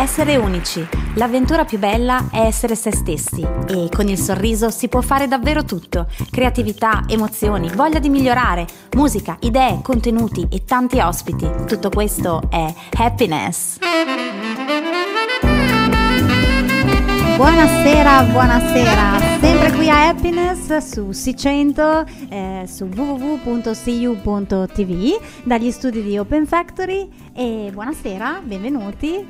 essere unici. L'avventura più bella è essere se stessi e con il sorriso si può fare davvero tutto. Creatività, emozioni, voglia di migliorare, musica, idee, contenuti e tanti ospiti. Tutto questo è Happiness. Buonasera, sempre qui a Happiness su C100, su www.cu.tv, dagli studi di Open Factory. E buonasera, benvenuti.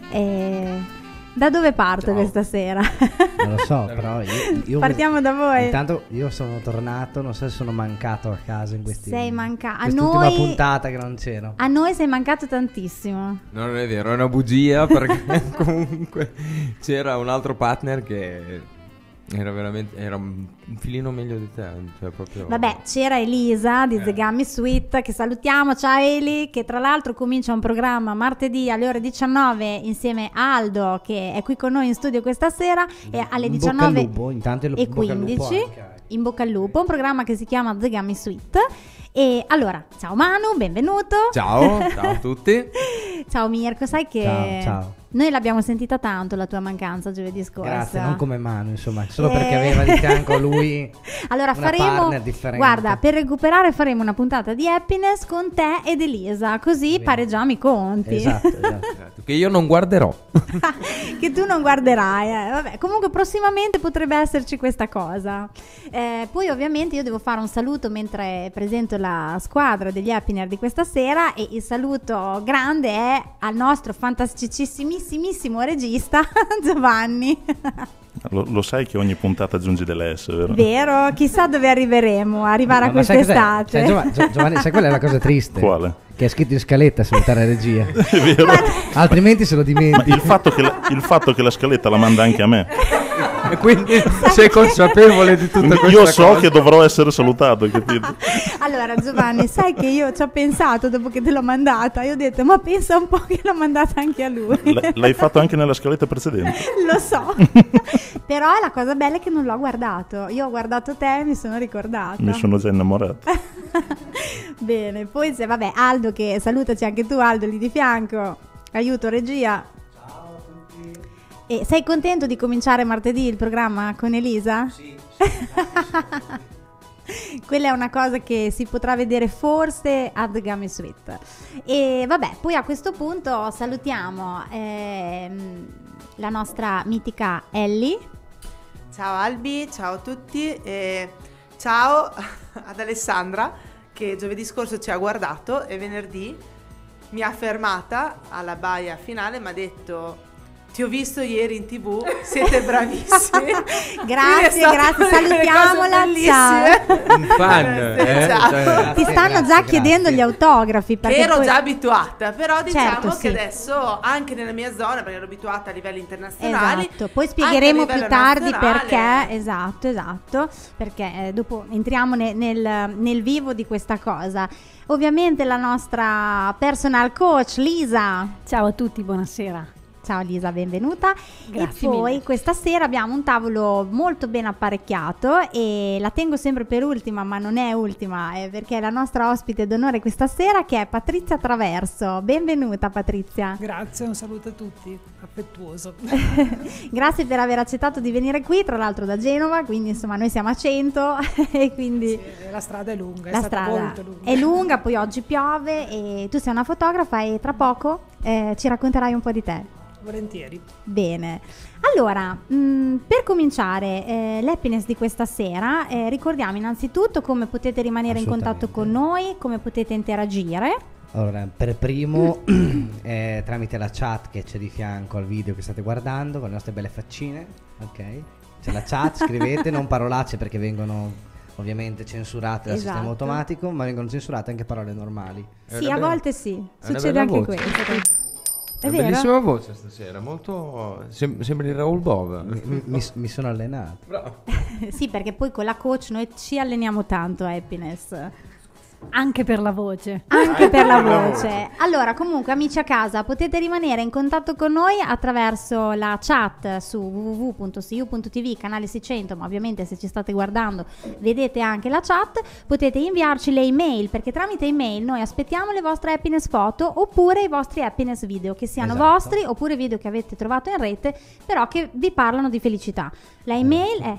Da dove parto questa sera? Non lo so, però io partiamo da voi. Intanto io sono tornato, non so se sono mancato a casa in Sei mancato. quest'ultima puntata che non c'ero. A noi sei mancato tantissimo. No, non è vero, è una bugia perché comunque c'era un altro partner che era un filino meglio di te, cioè proprio. Vabbè, c'era Elisa di The Gummy Suite, che salutiamo. Ciao Eli, che tra l'altro comincia un programma martedì alle ore 19 insieme a Aldo, che è qui con noi in studio questa sera, e alle 19:15 in bocca al lupo, un programma che si chiama The Gummy Suite. E allora, ciao Manu, benvenuto. Ciao a tutti. Ciao Mirko, sai che ciao. Noi l'abbiamo sentita tanto la tua mancanza giovedì scorso. Grazie, non come Manu, insomma, solo perché aveva di fianco lui allora una partner differente. Guarda, per recuperare faremo una puntata di Happiness con te ed Elisa, così pareggiamo i conti. Esatto. Che io non guarderò. Che tu non guarderai. Vabbè, comunque prossimamente potrebbe esserci questa cosa. Poi ovviamente io devo fare un saluto mentre presento la squadra degli Happiner di questa sera, e il saluto grande è al nostro fantasticissimissimo regista Giovanni. Lo sai che ogni puntata aggiungi delle S, vero? Vero, chissà dove arriveremo, arrivare a quest'estate. Giovanni, sai qual è la cosa triste? Quale? Che è scritto in scaletta salutare la regia. È vero. Altrimenti se lo dimentichi. Ma il fatto che la scaletta la manda anche a me. E quindi sei consapevole di tutto questo? Io so che dovrò essere salutato, capito? Allora Giovanni, sai che io ci ho pensato dopo che te l'ho mandata. Io ho detto, ma pensa un po' che l'ho mandata anche a lui. L'hai fatto anche nella scaletta precedente? Lo so. Però la cosa bella è che non l'ho guardato. Io ho guardato te e mi sono ricordata. Mi sono già innamorato. Bene, poi c'è, vabbè, Aldo, che salutaci anche tu, Aldo, lì di fianco. Aiuto regia. Ciao a tutti. E sei contento di cominciare martedì il programma con Elisa? Sì. Quella è una cosa che si potrà vedere forse a The Gummy Suite. E vabbè, poi a questo punto salutiamo la nostra mitica Ellie. Ciao Albi, ciao a tutti e ciao ad Alessandra, che giovedì scorso ci ha guardato e venerdì mi ha fermata alla baia finale, mi ha detto: ti ho visto ieri in TV, siete bravissimi. Grazie, salutiamola. Ciao. Un fan. Ciao. Ti stanno già chiedendo gli autografi. Che ero già abituata, però diciamo Certo, che sì. adesso anche nella mia zona, perché ero abituata a livelli internazionali. Esatto, poi spiegheremo anche a più livello tardi nazionale. perché. Esatto, perché dopo entriamo nel vivo di questa cosa. Ovviamente la nostra personal coach Lisa. Ciao a tutti, buonasera. Ciao Lisa, benvenuta. Grazie e poi mille. questa sera abbiamo un tavolo molto ben apparecchiato, e la tengo sempre per ultima, ma non è ultima, perché è la nostra ospite d'onore questa sera, che è Patrizia Traverso. Benvenuta Patrizia. Grazie, un saluto a tutti, affettuoso. Grazie per aver accettato di venire qui, tra l'altro da Genova, quindi insomma noi siamo a 100 e quindi Sì, la strada è lunga, la è stata strada molto lunga. è lunga, poi oggi piove e tu sei una fotografa e tra poco ci racconterai un po' di te. Volentieri. Bene, allora per cominciare l'happiness di questa sera, ricordiamo innanzitutto come potete rimanere in contatto con noi, come potete interagire. Allora, per primo tramite la chat che c'è di fianco al video che state guardando, con le nostre belle faccine, ok? C'è la chat, scrivete, non parolacce perché vengono ovviamente censurate dal sistema automatico, ma vengono censurate anche parole normali. Sì, a volte sì, è una succede bella anche voce. questo. È Una vero? bellissima voce stasera, molto sembri Raoul Bova. Mi sono allenato. Bravo. Sì, perché poi con la coach noi ci alleniamo tanto a happiness. Anche per la voce. Anche per la voce. Allora, comunque, amici a casa, potete rimanere in contatto con noi attraverso la chat su www.siu.tv, canale 600, ma ovviamente se ci state guardando vedete anche la chat. Potete inviarci le email, perché tramite email noi aspettiamo le vostre happiness foto oppure i vostri happiness video, che siano Esatto. vostri oppure video che avete trovato in rete, però che vi parlano di felicità. La email è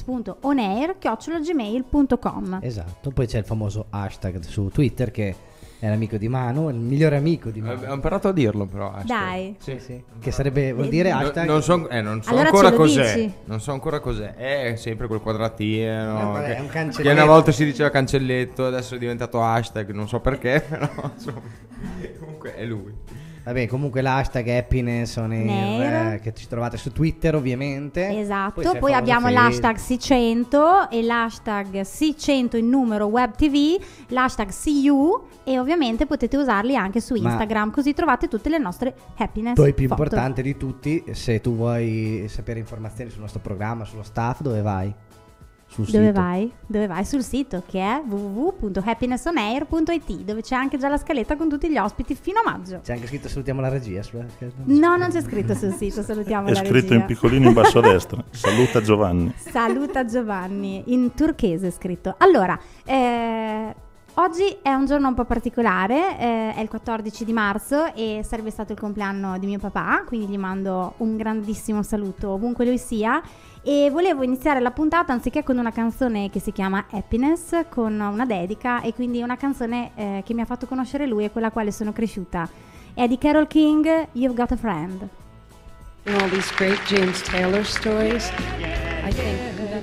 happiness.onair@gmail.com. Esatto, poi c'è il famoso hashtag su Twitter che è l'amico di Manu, il migliore amico di Manu. Ho imparato a dirlo però. Dai. Sì, sì. Che sarebbe, vuol dire hashtag. Non so Allora ancora ce lo cos'è. dici? Non so ancora cos'è. È sempre quel quadratino. Vabbè, è un che cancelletto. una volta si diceva cancelletto, adesso è diventato hashtag. Non so perché, però insomma. Comunque è lui. Vabbè, comunque l'hashtag è happiness on air, Nair. che ci trovate su Twitter ovviamente. Esatto, c'è il poi famoso abbiamo Facebook. l'hashtag C100 e l'hashtag C100 in numero web TV, l'hashtag CU, e ovviamente potete usarli anche su Ma- Instagram, così trovate tutte le nostre happiness Poi più foto. importante di tutti, se tu vuoi sapere informazioni sul nostro programma, sullo staff, dove vai? Sul Dove sito. vai? Dove vai? Sul sito, che è www.happinessonair.it, dove c'è anche già la scaletta con tutti gli ospiti fino a maggio. C'è anche scritto salutiamo la regia. No, non c'è scritto sul sito, salutiamo È la scritto regia. in piccolino in basso a destra. Saluta Giovanni. Saluta Giovanni, in turchese è scritto. Allora, oggi è un giorno un po' particolare, è il 14 di marzo e sarebbe stato il compleanno di mio papà, quindi gli mando un grandissimo saluto ovunque lui sia. E volevo iniziare la puntata anziché con una canzone che si chiama Happiness, con una dedica, e quindi una canzone che mi ha fatto conoscere lui e con la quale sono cresciuta. È di Carole King, You've Got a Friend. In all these great James Taylor stories, I think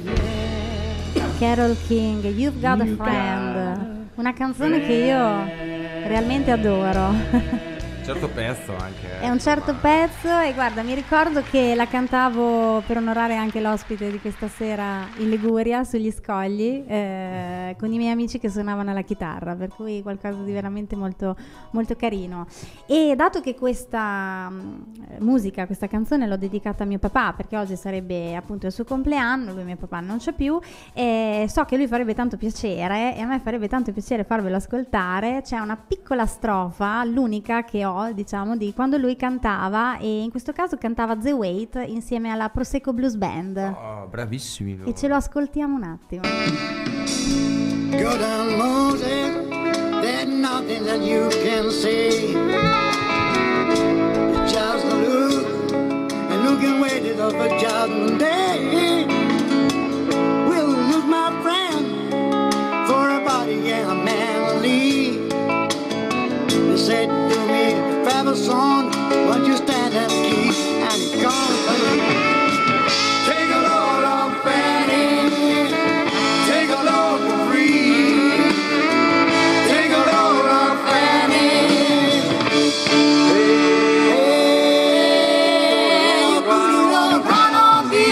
Carole King, You've Got a Friend, una canzone che io realmente adoro. Certo pezzo anche. È un certo pezzo e guarda, mi ricordo che la cantavo per onorare anche l'ospite di questa sera in Liguria, sugli scogli, con i miei amici che suonavano la chitarra, per cui qualcosa di veramente molto, molto carino. E dato che questa musica, questa canzone l'ho dedicata a mio papà, perché oggi sarebbe appunto il suo compleanno, lui mio papà non c'è più, e so che lui farebbe tanto piacere, e a me farebbe tanto piacere farvelo ascoltare. C'è una piccola strofa, l'unica che ho, diciamo, di quando lui cantava, e in questo caso cantava The Wait insieme alla Prosecco Blues Band. Oh, bravissimi loro. E ce lo ascoltiamo un attimo. Go down, Moses. There's nothing that you can say. Just look and look and wait it up for judgment day. We'll look, my friend, for a body and a memory. They said to me, travel son, won't you stand and keep and it comes. Take a load of Fanny. Take a load for free. Take a load of Fanny. Hey, put it on, run on me.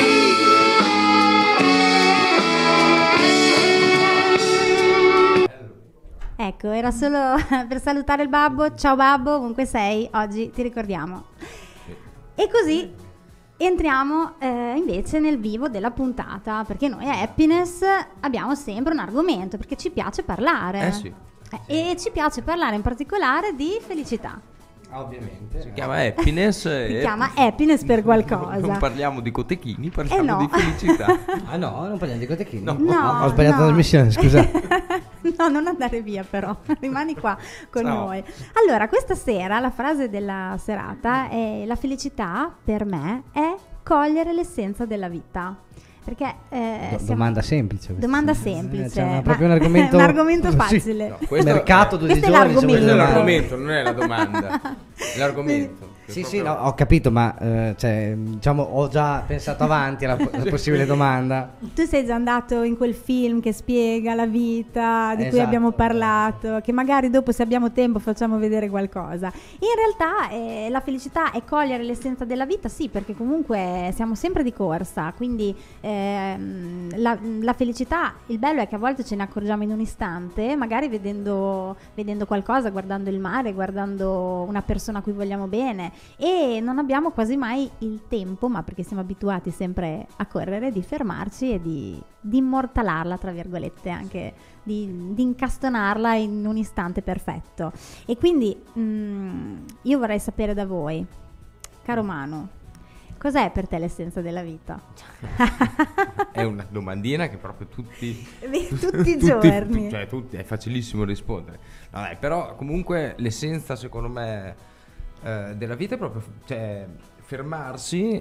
Ecco, era solo per salutare il babbo. Ciao babbo, ovunque sei, oggi ti ricordiamo. E così entriamo invece nel vivo della puntata, perché noi a Happiness abbiamo sempre un argomento, perché ci piace parlare. Sì. E ci piace parlare in particolare di felicità. Ovviamente. Si chiama Happiness. Si chiama Happiness per qualcosa. Non parliamo di cotechini, parliamo no. di felicità. Ah no, non parliamo di cotechini. No. No, Ho sbagliato no. la trasmissione, scusa. No, non andare via però, rimani qua con Ciao. noi. Allora, questa sera la frase della serata è: la felicità per me è cogliere l'essenza della vita. Perché Domanda semplice questa. Domanda semplice, Cioè, ma- proprio un argomento, un argomento Sì. facile. No, questo Mercato due questo è giorni, l'argomento. Questo è insomma, l'argomento, non è la domanda. È l'argomento. Sì, sì, no, ho capito, ma cioè, diciamo, ho già pensato avanti alla possibile domanda. Tu sei già andato in quel film che spiega la vita di cui Esatto. abbiamo parlato, che magari dopo, se abbiamo tempo, facciamo vedere qualcosa. In realtà la felicità è cogliere l'essenza della vita, sì, perché comunque siamo sempre di corsa, quindi la felicità, il bello è che a volte ce ne accorgiamo in un istante, magari vedendo qualcosa, guardando il mare, guardando una persona a cui vogliamo bene, e non abbiamo quasi mai il tempo, ma perché siamo abituati sempre a correre, di fermarci e di immortalarla, tra virgolette, anche di incastonarla in un istante perfetto. E quindi io vorrei sapere da voi, caro Manu, cos'è per te l'essenza della vita? È una domandina che proprio tutti i giorni. Cioè, è facilissimo rispondere. No, dai, però comunque l'essenza, secondo me, della vita è proprio fermarsi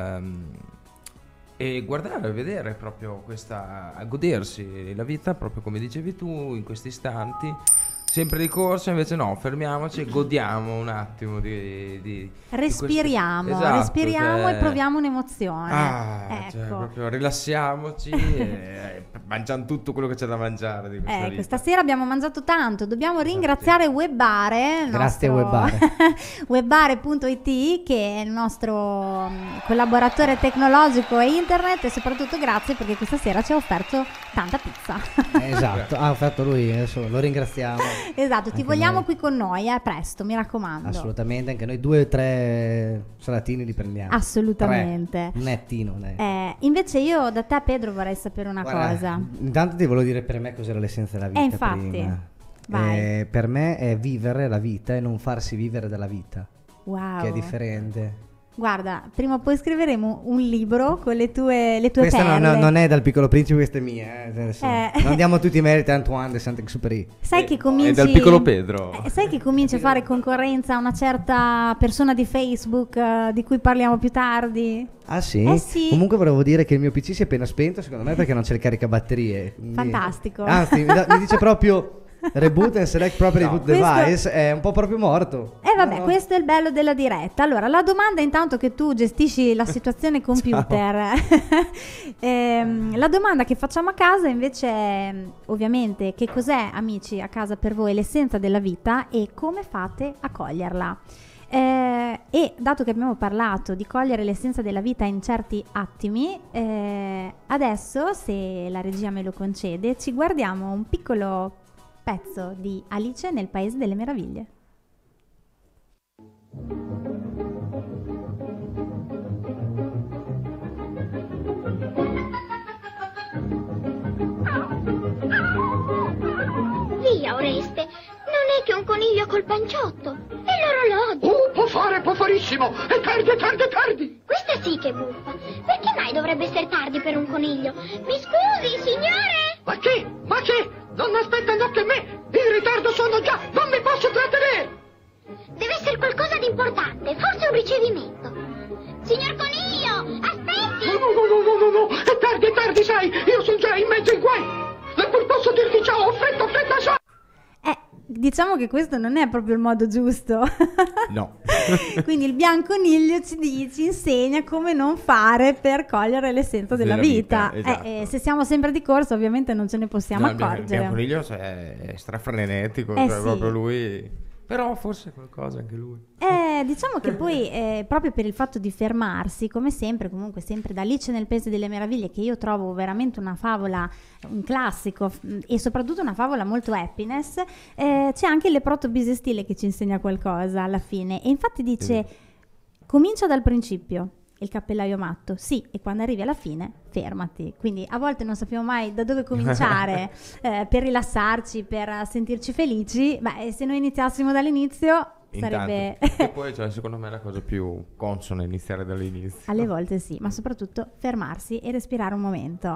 e guardare, vedere proprio a godersi la vita, proprio come dicevi tu, in questi istanti. Sempre di corsa, invece no, fermiamoci e godiamo un attimo di respiriamo, esatto, respiriamo e proviamo un'emozione. Cioè, Ecco. proprio rilassiamoci e mangiamo tutto quello che c'è da mangiare di questa vita. Stasera abbiamo mangiato tanto, dobbiamo ringraziare Webbare, Grazie Webbare. Webbare.it, che è il nostro collaboratore tecnologico e internet, e soprattutto grazie perché questa sera ci ha offerto tanta pizza. Esatto, ha offerto lui, adesso lo ringraziamo. Esatto, ti Anche vogliamo noi. qui con noi, presto, mi raccomando. Assolutamente, anche noi 2 o 3 salatini li prendiamo. Assolutamente. 3, nettino. Dai. Invece io da te, Pedro, vorrei sapere una Guarda, cosa. Intanto ti volevo dire per me cos'era l'essenza della vita. Infatti, prima. vai. Per me è vivere la vita e non farsi vivere dalla vita, Wow. che è differente. Guarda, prima o poi scriveremo un libro con le tue Questa perle. non è dal Piccolo Principe, questa è mia. Adesso non diamo tutti i meriti a Antoine de Saint-Exupéry. Sai che cominci, è dal Piccolo Pedro. Sai che cominci a fare concorrenza a una certa persona di Facebook di cui parliamo più tardi? Ah sì? Sì. Comunque volevo dire che il mio PC si è appena spento, secondo me, perché non c'è il caricabatterie. Quindi... Fantastico. Anzi, mi dice proprio reboot and select properly boot questo- device, è un po' proprio morto. Vabbè, No. questo è il bello della diretta. Allora, la domanda, intanto che tu gestisci la situazione computer, la domanda che facciamo a casa invece è, ovviamente, che cos'è, amici, a casa per voi l'essenza della vita e come fate a coglierla? E dato che abbiamo parlato di cogliere l'essenza della vita in certi attimi, adesso, se la regia me lo concede, ci guardiamo un piccolo pezzo di Alice nel Paese delle Meraviglie. Via, Oreste, non è che un coniglio col panciotto, è l'orologio. Può farissimo, è tardi. Questa sì che buffa. Perché mai dovrebbe essere tardi per un coniglio? Mi scusi, signore? Ma che? Non aspetta neanche a me, in ritardo sono già, non mi posso trattenere. Deve essere qualcosa di importante, forse un ricevimento. Signor coniglio, aspetti! No, è tardi, sai, io sono già in mezzo ai guai. E poi posso dirti ciao, fretta, sai. Diciamo che questo non è proprio il modo giusto. No. Quindi il bianconiglio ci insegna come non fare per cogliere l'essenza della vita. Esatto. Se siamo sempre di corsa, ovviamente non ce ne possiamo Il accorgere. coniglio è strafrenetico, Sì. proprio lui. Però forse qualcosa anche lui. Diciamo che poi proprio per il fatto di fermarsi, come sempre, comunque sempre da Alice nel Paese delle Meraviglie, che io trovo veramente una favola, un classico e soprattutto una favola molto happiness, c'è anche il leproto bisestile che ci insegna qualcosa alla fine, e infatti dice comincia dal principio. Il cappellaio matto, sì, e quando arrivi alla fine fermati. Quindi a volte non sappiamo mai da dove cominciare per rilassarci, per sentirci felici. Beh, se noi iniziassimo dall'inizio sarebbe... E poi secondo me è la cosa più consona iniziare dall'inizio. Alle volte sì, ma soprattutto fermarsi e respirare un momento.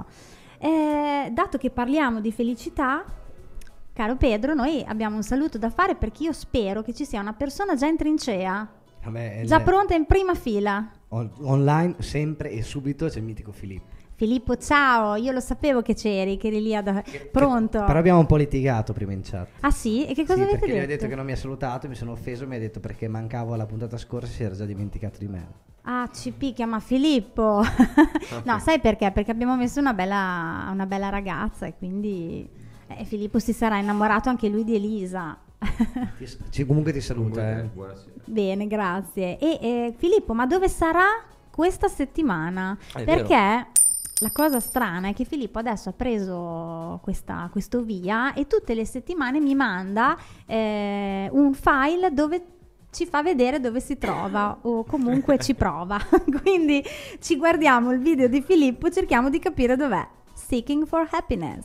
Dato che parliamo di felicità, caro Pedro, noi abbiamo un saluto da fare, perché io spero che ci sia una persona già in trincea, già pronta in prima fila. Online sempre e subito c'è il mitico Filippo. Filippo, ciao, io lo sapevo che c'eri, che eri lì pronto. Però abbiamo un po' litigato prima in chat. Ah sì? E che cosa avete perché detto? gli ho detto che non mi ha salutato, mi sono offeso, mi ha detto perché mancavo alla puntata scorsa e si era già dimenticato di me. Ah, ci picchia, ma Filippo. No, sai perché? Perché abbiamo messo una bella ragazza, e quindi Filippo si sarà innamorato anche lui di Elisa. Comunque ti saluta. Bene, grazie. E Filippo, ma dove sarà questa settimana? Perché la cosa strana è che Filippo adesso ha preso questo via e tutte le settimane mi manda un file dove ci fa vedere dove si trova o comunque ci prova. Quindi ci guardiamo il video di Filippo, cerchiamo di capire dov'è. Seeking for Happiness.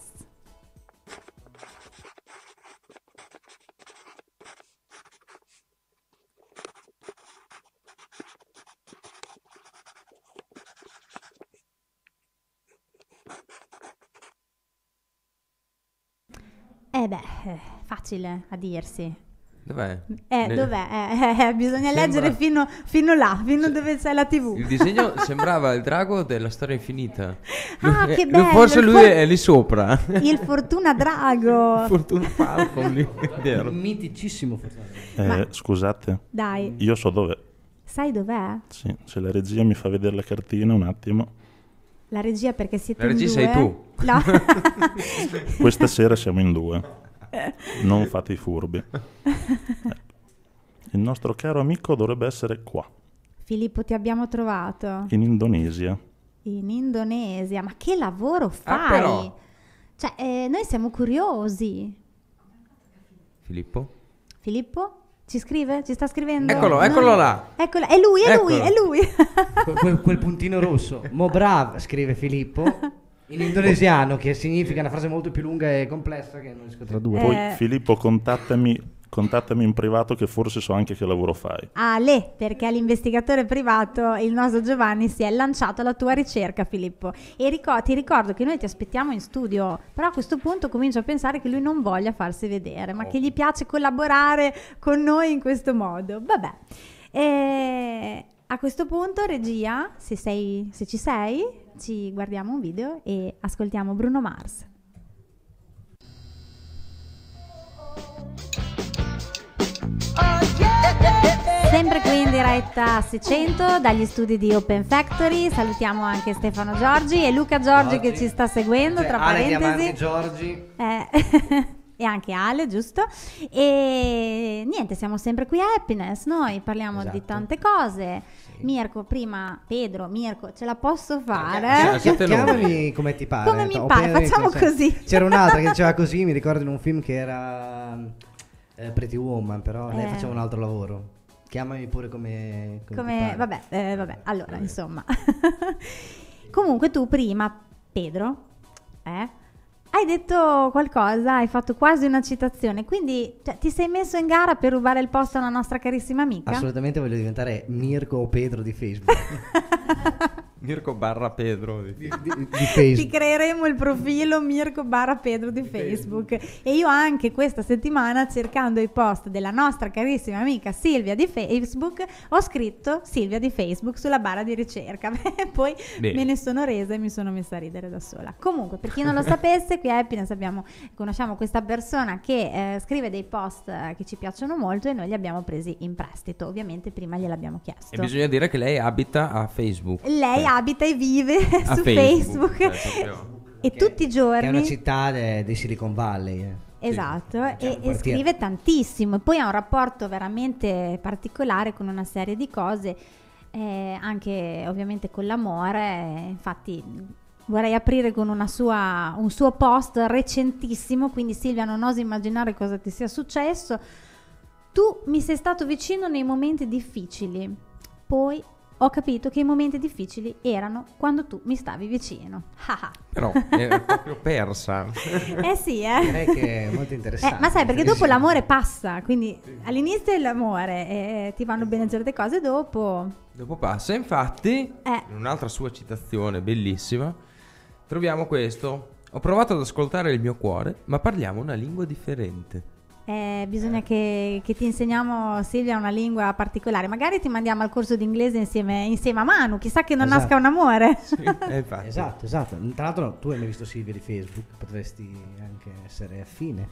Facile a dirsi. Dov'è? Dov'è? Bisogna leggere fino là, fino dove c'è la TV. Il disegno sembrava il drago della storia infinita. Che bello! Forse lui è lì sopra. Il Fortuna Drago. Fortuna Falcon lì. Miticissimo Fortuna. Scusate. Dai. Io so dov'è. Sai dov'è? Sì, se la regia mi fa vedere la cartina un attimo. La regia perché siete la regia in due. sei tu. No. Questa sera siamo in 2. Non fate i furbi. Il nostro caro amico dovrebbe essere qua. Filippo, ti abbiamo trovato. In Indonesia. In Indonesia. Ma che lavoro fai? Però. Cioè, noi siamo curiosi. Filippo? Ci scrive? Ci sta scrivendo? Eccolo là. Eccolo, è lui. Quel puntino rosso. Mo brav, scrive Filippo. In indonesiano, che significa una frase molto più lunga e complessa che non riesco a tradurre. Poi Filippo, contattami in privato che forse so anche che lavoro fai. Perché all'investigatore privato il nostro Giovanni si è lanciato alla tua ricerca, Filippo. E ti ricordo che noi ti aspettiamo in studio, però a questo punto comincio a pensare che lui non voglia farsi vedere, ma che gli piace collaborare con noi in questo modo. Vabbè. A questo punto, regia, se ci sei, ci guardiamo un video e ascoltiamo Bruno Mars. Sempre qui in diretta a 600 dagli studi di Open Factory. Salutiamo anche Stefano Giorgi e Luca Giorgi che ci sta seguendo, tra parentesi. Giorgi. E anche Ale, giusto? E niente, siamo sempre qui a Happiness, noi parliamo di tante cose. Mirko, prima Pedro, Mirko, ce la posso fare? Chiamami come ti pare. Come mi pare, facciamo così. C'era un'altra che diceva così, mi ricordo in un film che era Pretty Woman, però lei faceva un altro lavoro. Chiamami pure come ti pare. Vabbè, allora, insomma. Comunque tu prima, Pedro, hai detto qualcosa, hai fatto quasi una citazione, quindi ti sei messo in gara per rubare il posto alla nostra carissima amica? Assolutamente, voglio diventare Mirko o Pedro di Facebook. Mirko barra Pedro di Facebook. Ti creeremo il profilo Mirko barra Pedro di Facebook. E io anche questa settimana, cercando i post della nostra carissima amica Silvia di Facebook, ho scritto Silvia di Facebook sulla barra di ricerca. Poi me ne sono resa e mi sono messa a ridere da sola. Comunque, per chi non lo sapesse, qui a Happiness conosciamo questa persona che scrive dei post che ci piacciono molto e noi li abbiamo presi in prestito. Ovviamente prima gliel'abbiamo chiesto. E bisogna dire che lei abita a Facebook. Lei abita e vive su Facebook. E tutti i giorni. Che è una città di Silicon Valley. Esatto, e scrive tantissimo. E poi ha un rapporto veramente particolare con una serie di cose, anche ovviamente con l'amore. Infatti vorrei aprire con un suo post recentissimo, quindi Silvia non oso immaginare cosa ti sia successo. Tu mi sei stato vicino nei momenti difficili, poi ho capito che i momenti difficili erano quando tu mi stavi vicino. Però è proprio persa. Sì. Direi che è molto interessante. Ma sai, perché dopo l'amore passa, quindi all'inizio è l'amore, ti vanno bene certe cose, dopo passa. Infatti, in un'altra sua citazione bellissima, troviamo questo. Ho provato ad ascoltare il mio cuore, ma parliamo una lingua differente. Bisogna che ti insegniamo, Silvia, una lingua particolare. Magari ti mandiamo al corso di inglese insieme a Manu, chissà che non nasca un amore. Esatto. Tra l'altro tu hai mai visto Silvia di Facebook? Potresti anche essere affine.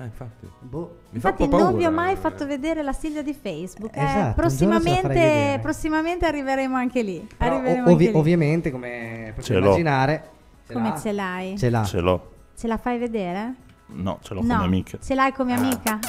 Infatti non vi ho mai fatto vedere la Silvia di Facebook. Esatto, prossimamente arriveremo anche lì. Ovviamente, come potete immaginare, ce l'hai? Ce l'ho. Ce la fai vedere? No, ce l'ho come amica. Ce l'hai come amica?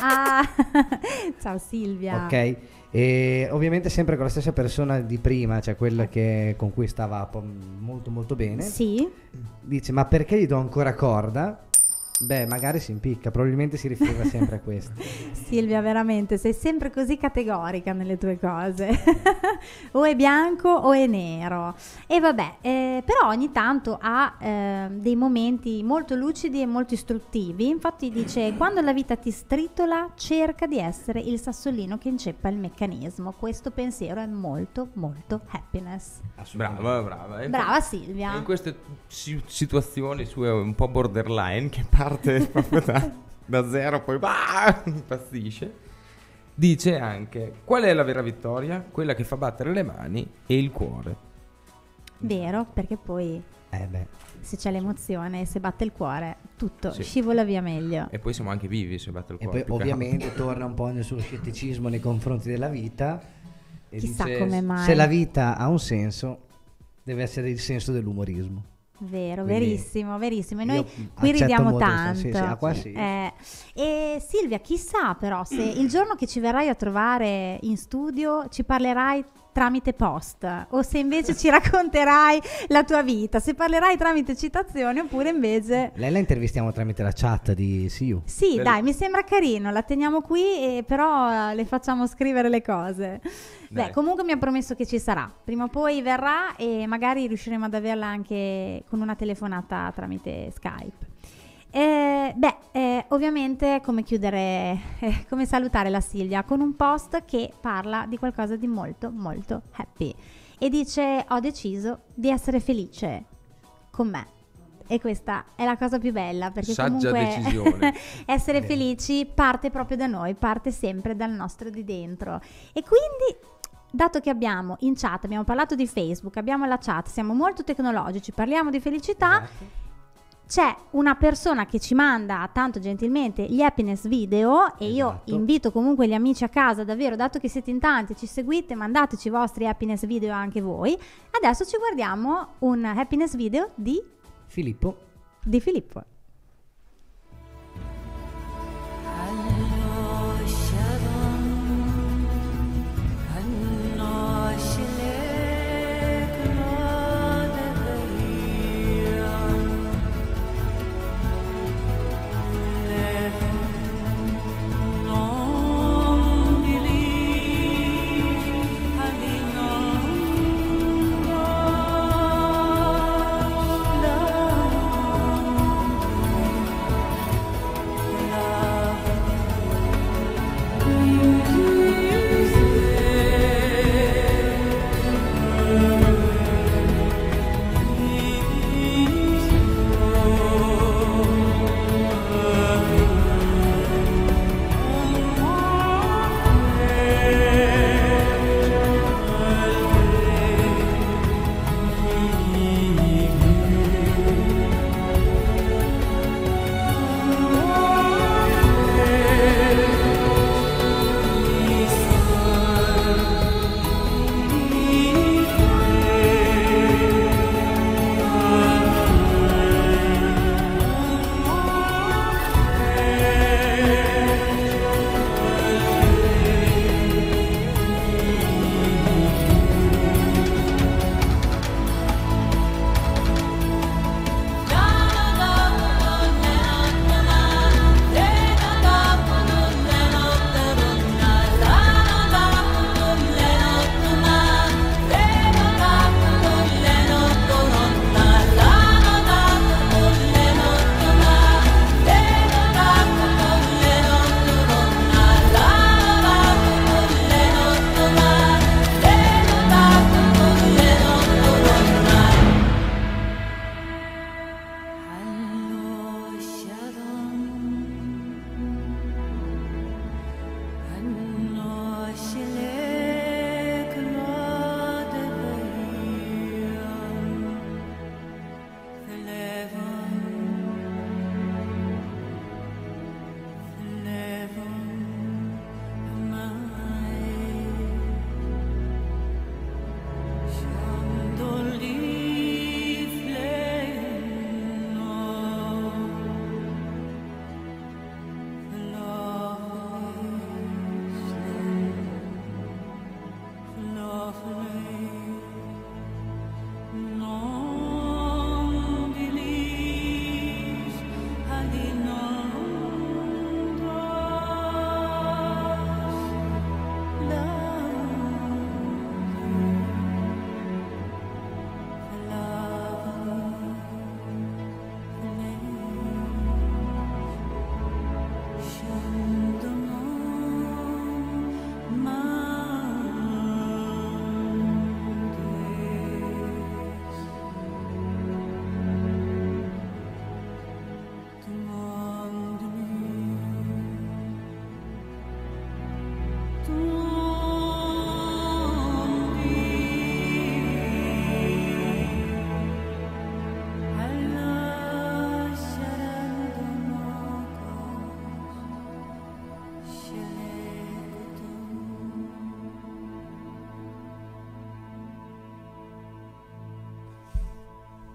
Ciao Silvia. Ok, e ovviamente sempre con la stessa persona di prima, cioè quella con cui stava molto molto bene. Sì. Dice, ma perché gli do ancora corda? Beh, magari si impicca, probabilmente si riferiva sempre a questo. Silvia, veramente, sei sempre così categorica nelle tue cose. O è bianco o è nero. E vabbè, però ogni tanto ha dei momenti molto lucidi e molto istruttivi. Infatti dice: quando la vita ti stritola, cerca di essere il sassolino che inceppa il meccanismo. Questo pensiero è molto, molto happiness. Brava. Brava Silvia. In queste situazioni sue un po' borderline, che parte proprio da zero, poi impazzisce, dice anche: qual è la vera vittoria? Quella che fa battere le mani e il cuore. Vero, perché poi se c'è l'emozione, se batte il cuore, tutto scivola via meglio. E poi siamo anche vivi se batte il E cuore. poi ovviamente torna un po' nel suo scetticismo nei confronti della vita e Chissà dice: come mai. se la vita ha un senso, deve essere il senso dell'umorismo. Vero, Quindi verissimo. E noi io qui accetto ridiamo molto tanto. questo, qua sì. E Silvia, chissà però se il giorno che ci verrai a trovare in studio ci parlerai tramite post, o se invece ci racconterai la tua vita, se parlerai tramite citazioni oppure invece... Lei la intervistiamo tramite la chat di See Sì, dai, mi sembra carino, la teniamo qui, però le facciamo scrivere le cose. Beh, comunque mi ha promesso che ci sarà. Prima o poi verrà e magari riusciremo ad averla anche con una telefonata tramite Skype. Ovviamente come chiudere, come salutare la Silvia con un post che parla di qualcosa di molto molto happy e dice: ho deciso di essere felice con me. E questa è la cosa più bella, perché saggia comunque decisione. essere felici parte proprio da noi, parte sempre dal nostro di dentro. E quindi, dato che abbiamo in chat, abbiamo parlato di Facebook, abbiamo la chat, siamo molto tecnologici, parliamo di felicità, c'è una persona che ci manda tanto gentilmente gli happiness video e io invito comunque gli amici a casa, davvero, dato che siete in tanti, ci seguite, mandateci i vostri happiness video anche voi. Adesso ci guardiamo un happiness video di Filippo.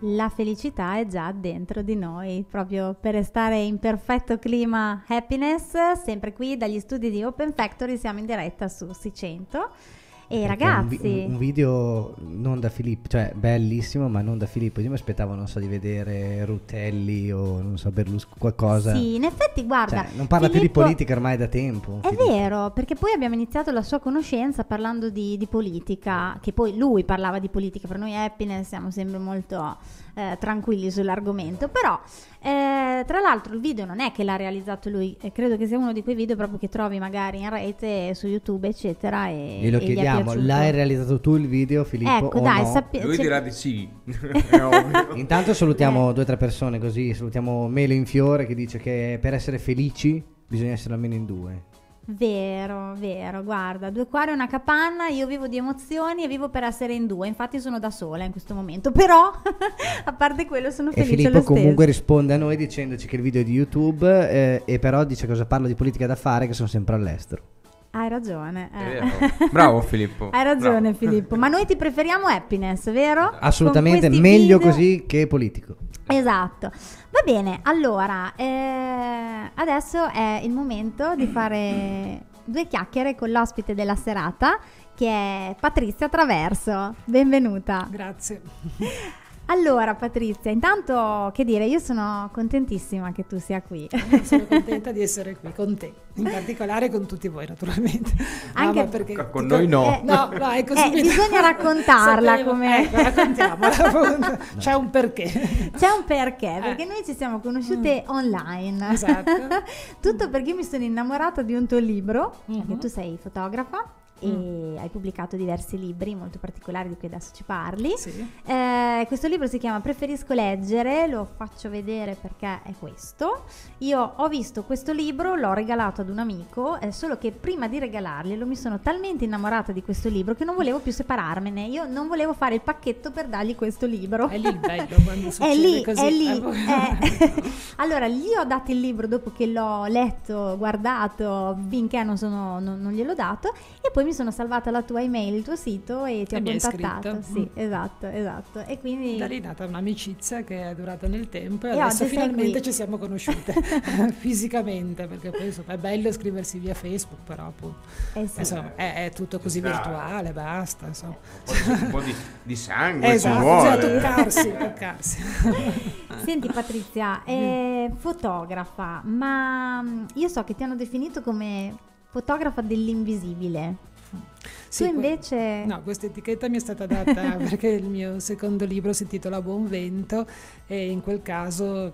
La felicità è già dentro di noi, proprio per restare in perfetto clima happiness, sempre qui dagli studi di Open Factory siamo in diretta su C100. E ragazzi, un video non da Filippo, cioè bellissimo, ma non da Filippo. Io mi aspettavo, non so, di vedere Rutelli o non so, Berlusconi, qualcosa. sì, in effetti guarda, Cioè, non parla più Filippo- di politica ormai da tempo. È Filippo. vero, perché poi abbiamo iniziato la sua conoscenza parlando di politica, che poi lui parlava di politica, per noi happiness siamo sempre molto tranquilli sull'argomento, però tra l'altro il video non è che l'ha realizzato lui, credo che sia uno di quei video proprio che trovi magari in rete, su YouTube eccetera, e Glielo gli è chiediamo, piaciuto. l'hai realizzato tu il video, Filippo? Ecco, o dai, no? Lui c'è- dirà di sì, è ovvio. Intanto salutiamo 2 o 3 persone così, salutiamo Mele in Fiore che dice che per essere felici bisogna essere almeno in 2. Vero, guarda, 2 cuori e una capanna, io vivo di emozioni e vivo per essere in 2, infatti sono da sola in questo momento, però a parte quello sono E felice Filippo lo stesso. comunque risponde a noi dicendoci che il video è di YouTube e però dice cosa parlo di politica da fare, che sono sempre all'estero. Hai ragione. È vero. Bravo Filippo. Hai ragione Bravo. Filippo, ma noi ti preferiamo happiness, vero? Assolutamente, Con questi meglio video- così che politico. Esatto. Va bene, allora, adesso è il momento di fare 2 chiacchiere con l'ospite della serata, che è Patrizia Traverso. Benvenuta. Grazie. Allora Patrizia, intanto che dire, io sono contentissima che tu sia qui. Sono contenta di essere qui con te, in particolare con tutti voi naturalmente. Anche- ma perché Con noi no. No, è così. bisogna raccontarla come... raccontiamola, appunto. C'è un perché. C'è un perché noi ci siamo conosciute online. Esatto. Tutto perché io mi sono innamorata di un tuo libro, Mhm. perché tu sei fotografa e hai pubblicato diversi libri molto particolari di cui adesso ci parli. Sì. Questo libro si chiama Preferisco leggere, lo faccio vedere perché è questo. Io ho visto questo libro, l'ho regalato ad un amico, solo che prima di regalarglielo mi sono talmente innamorata di questo libro che non volevo più separarmene. Io non volevo fare il pacchetto per dargli questo libro. È lì il bello quando succede così. È lì. Allora, gli ho dato il libro dopo che l'ho letto, guardato, finché non gliel'ho dato, e poi mi sono salvata la tua email, il tuo sito e ti E ho mi hai contattato. scritto. Sì, esatto. E quindi Da lì è nata un'amicizia che è durata nel tempo e E adesso oggi sei finalmente qui. ci siamo conosciute fisicamente, perché poi insomma è bello scriversi via Facebook, però appunto sì. insomma, è tutto così virtuale, basta insomma. Un po' di sangue ci Esatto, vuole. bisogna toccarsi. Senti Patrizia, fotografa, ma io so che ti hanno definito come fotografa dell'invisibile. Sì, Tu invece... No, questa etichetta mi è stata data perché il mio secondo libro si intitola Buon Vento e in quel caso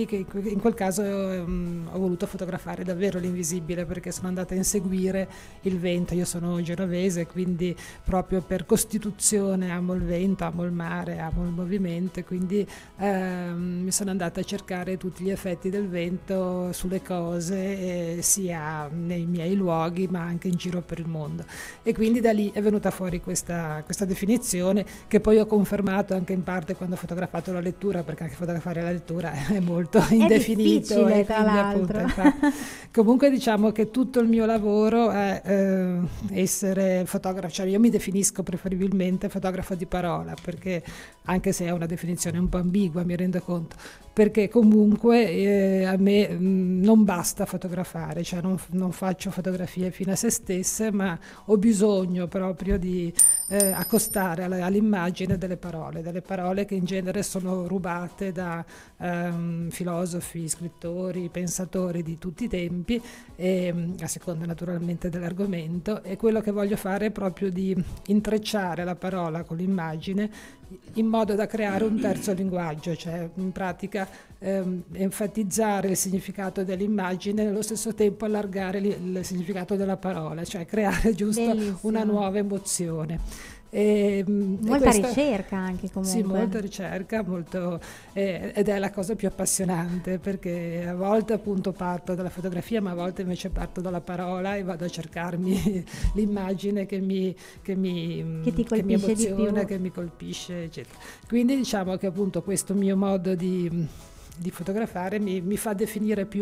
ho voluto fotografare davvero l'invisibile, perché sono andata a inseguire il vento. Io sono genovese, quindi proprio per costituzione amo il vento, amo il mare, amo il movimento, e quindi mi sono andata a cercare tutti gli effetti del vento sulle cose, sia nei miei luoghi ma anche in giro per il mondo. E quindi da lì è venuta fuori questa definizione, che poi ho confermato anche in parte quando ho fotografato la lettura, perché anche fotografare la lettura è molto indefinito. difficile, E tra quindi, l'altro. appunto, comunque diciamo che tutto il mio lavoro è essere fotografo, cioè io mi definisco preferibilmente fotografo di parola, perché anche se è una definizione un po' ambigua, mi rendo conto, perché comunque a me non basta fotografare, cioè non faccio fotografie fino a se stesse, ma ho bisogno proprio di accostare all'immagine delle parole che in genere sono rubate da filosofi, scrittori, pensatori di tutti i tempi, a seconda naturalmente dell'argomento, e quello che voglio fare è proprio di intrecciare la parola con l'immagine in modo da creare un terzo linguaggio, cioè in pratica enfatizzare il significato dell'immagine e nello stesso tempo allargare il significato della parola, cioè creare giusto Bellissimo. una nuova emozione. Molta ricerca anche comunque. Sì, molta ricerca, ed è la cosa più appassionante, perché a volte appunto parto dalla fotografia, ma a volte invece parto dalla parola e vado a cercarmi l'immagine che mi emoziona, che mi colpisce, eccetera. Quindi diciamo che appunto questo mio modo di fotografare mi fa definire più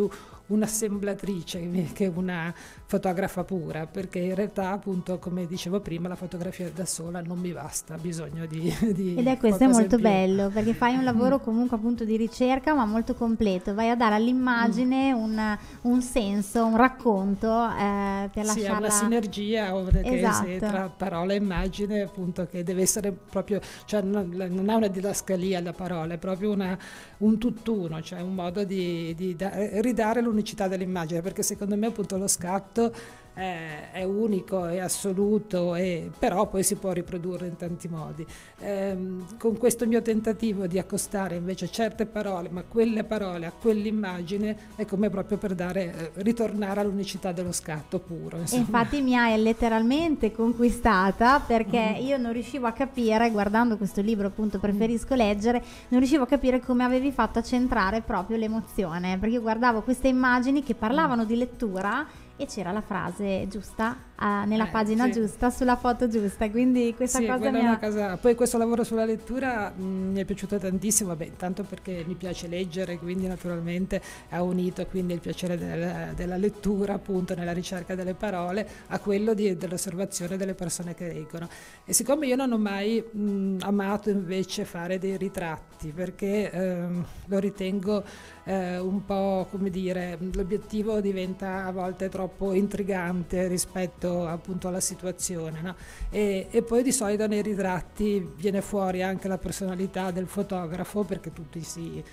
un'assemblatrice che una fotografa pura, perché in realtà appunto, come dicevo prima, la fotografia da sola non mi basta, ha bisogno di ed è questo è molto in più. bello, perché fai un lavoro comunque appunto di ricerca, ma molto completo, vai a dare all'immagine un senso, un racconto, per Sì, è lasciarla... una sinergia Esatto. tra parola e immagine, appunto, che deve essere proprio, cioè non è una didascalia la parola, è proprio un tutt'uno, cioè un modo di ridare l'unicità dell'immagine, perché secondo me appunto lo scatto è unico, è assoluto, però poi si può riprodurre in tanti modi. Con questo mio tentativo di accostare invece certe parole, ma quelle parole a quell'immagine, è come proprio per ritornare all'unicità dello scatto puro. E infatti mi hai letteralmente conquistata, perché io non riuscivo a capire, guardando questo libro appunto Preferisco leggere, non riuscivo a capire come avevi fatto a centrare proprio l'emozione, perché io guardavo queste immagini che parlavano di lettura e c'era la frase giusta nella pagina giusta, sulla foto giusta, quindi questa cosa mi ha... Poi questo lavoro sulla lettura mi è piaciuto tantissimo, intanto perché mi piace leggere, quindi naturalmente ha unito quindi il piacere della lettura appunto nella ricerca delle parole a quello dell'osservazione delle persone che leggono. E siccome io non ho mai amato invece fare dei ritratti, perché lo ritengo un po', come dire, l'obiettivo diventa a volte troppo intrigante rispetto appunto alla situazione, no? E poi di solito nei ritratti viene fuori anche la personalità del fotografo, perché tutti si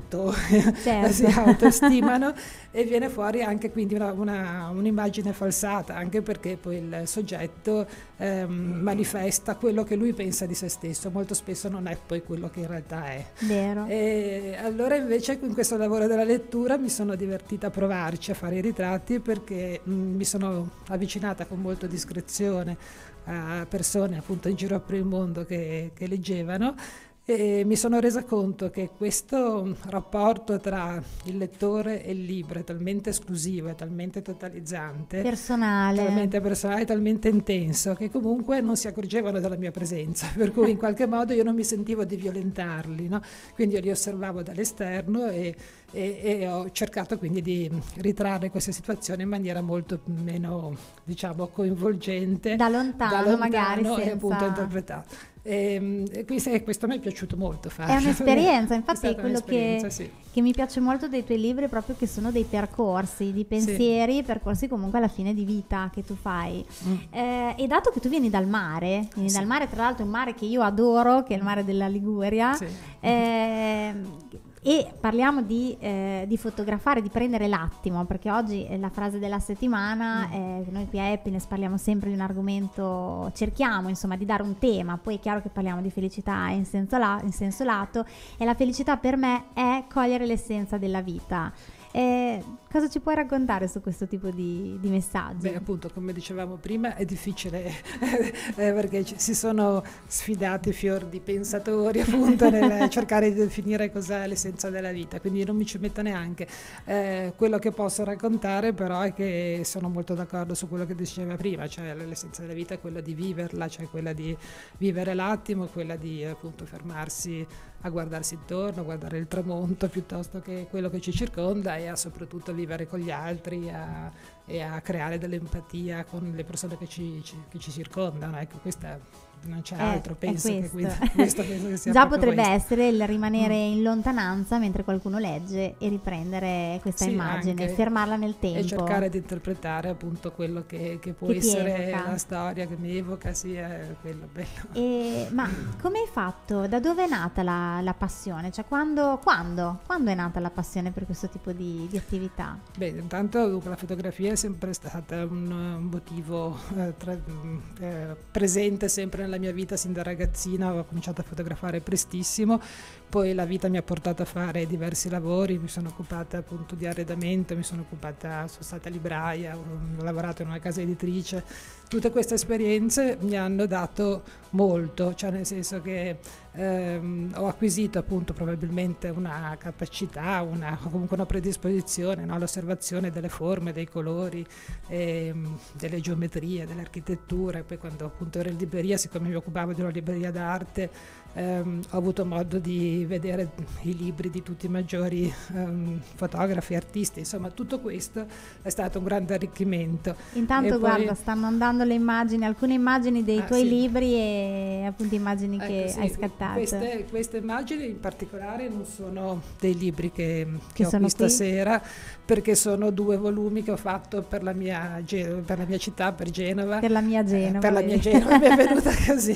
autostimano e viene fuori anche quindi un'immagine falsata, anche perché poi il soggetto manifesta quello che lui pensa di se stesso, molto spesso non è poi quello che in realtà è. Vero. E allora invece in questo lavoro della lettura mi sono divertita a provarci a fare i ritratti, perché mi sono avvicinata con molta discrezione a persone appunto in giro per il mondo che leggevano, e mi sono resa conto che questo rapporto tra il lettore e il libro è talmente esclusivo, è talmente totalizzante, personale, talmente intenso, che comunque non si accorgevano della mia presenza, per cui in qualche modo io non mi sentivo di violentarli, no? Quindi io li osservavo dall'esterno e ho cercato quindi di ritrarre questa situazione in maniera molto meno, diciamo, coinvolgente, da lontano magari, e appunto interpretato. E questo mi è piaciuto molto fare. È un'esperienza, infatti è quello che mi piace molto dei tuoi libri, proprio che sono dei percorsi di pensieri, percorsi comunque alla fine di vita che tu fai. E dato che tu vieni dal mare, tra l'altro un mare che io adoro, che è il mare della Liguria, e parliamo di fotografare, di prendere l'attimo, perché oggi è la frase della settimana, noi qui a Happiness parliamo sempre di un argomento, cerchiamo insomma di dare un tema, poi è chiaro che parliamo di felicità in senso lato, e la felicità per me è cogliere l'essenza della vita. Cosa ci puoi raccontare su questo tipo di messaggi? Appunto, come dicevamo prima, è difficile perché si sono sfidati fior di pensatori appunto nel cercare di definire cos'è l'essenza della vita, quindi non mi ci metto neanche. Quello che posso raccontare però è che sono molto d'accordo su quello che diceva prima, cioè l'essenza della vita è quella di viverla, cioè quella di vivere l'attimo, quella di appunto fermarsi a guardarsi intorno, a guardare il tramonto piuttosto che quello che ci circonda, e a soprattutto vivere con gli altri e a creare dell'empatia con le persone che ci circondano. Ecco, questa non c'è altro, penso che questo penso che sia già proprio potrebbe questo. essere il rimanere in lontananza mentre qualcuno legge e riprendere questa immagine, anche, fermarla nel tempo e cercare di interpretare appunto quello che può essere evoca. la storia che mi evoca, è quello bello. Ma come hai fatto? Da dove è nata la passione? Cioè quando è nata la passione per questo tipo di attività? Intanto la fotografia è sempre stata un motivo presente sempre nella mia vita sin da ragazzina. Ho cominciato a fotografare prestissimo, poi la vita mi ha portato a fare diversi lavori, mi sono occupata appunto di arredamento, sono stata libraia, ho lavorato in una casa editrice, tutte queste esperienze mi hanno dato molto, cioè nel senso che ho acquisito appunto probabilmente una capacità, comunque una predisposizione, no? All'osservazione delle forme, dei colori, delle geometrie, dell'architettura. E poi quando appunto ero in libreria, siccome mi occupavo di una libreria d'arte, ho avuto modo di vedere i libri di tutti i maggiori fotografi, artisti, insomma tutto questo è stato un grande arricchimento. Intanto E guarda, poi, stanno andando le immagini, alcune immagini dei tuoi sì. libri e appunto immagini che Ecco, sì, hai scattato. Queste immagini in particolare non sono dei libri che ho sono qui qui? stasera, perché sono 2 volumi che ho fatto per la mia città, per Genova. Per la mia Genova. Per la mia Genova mi è venuta così.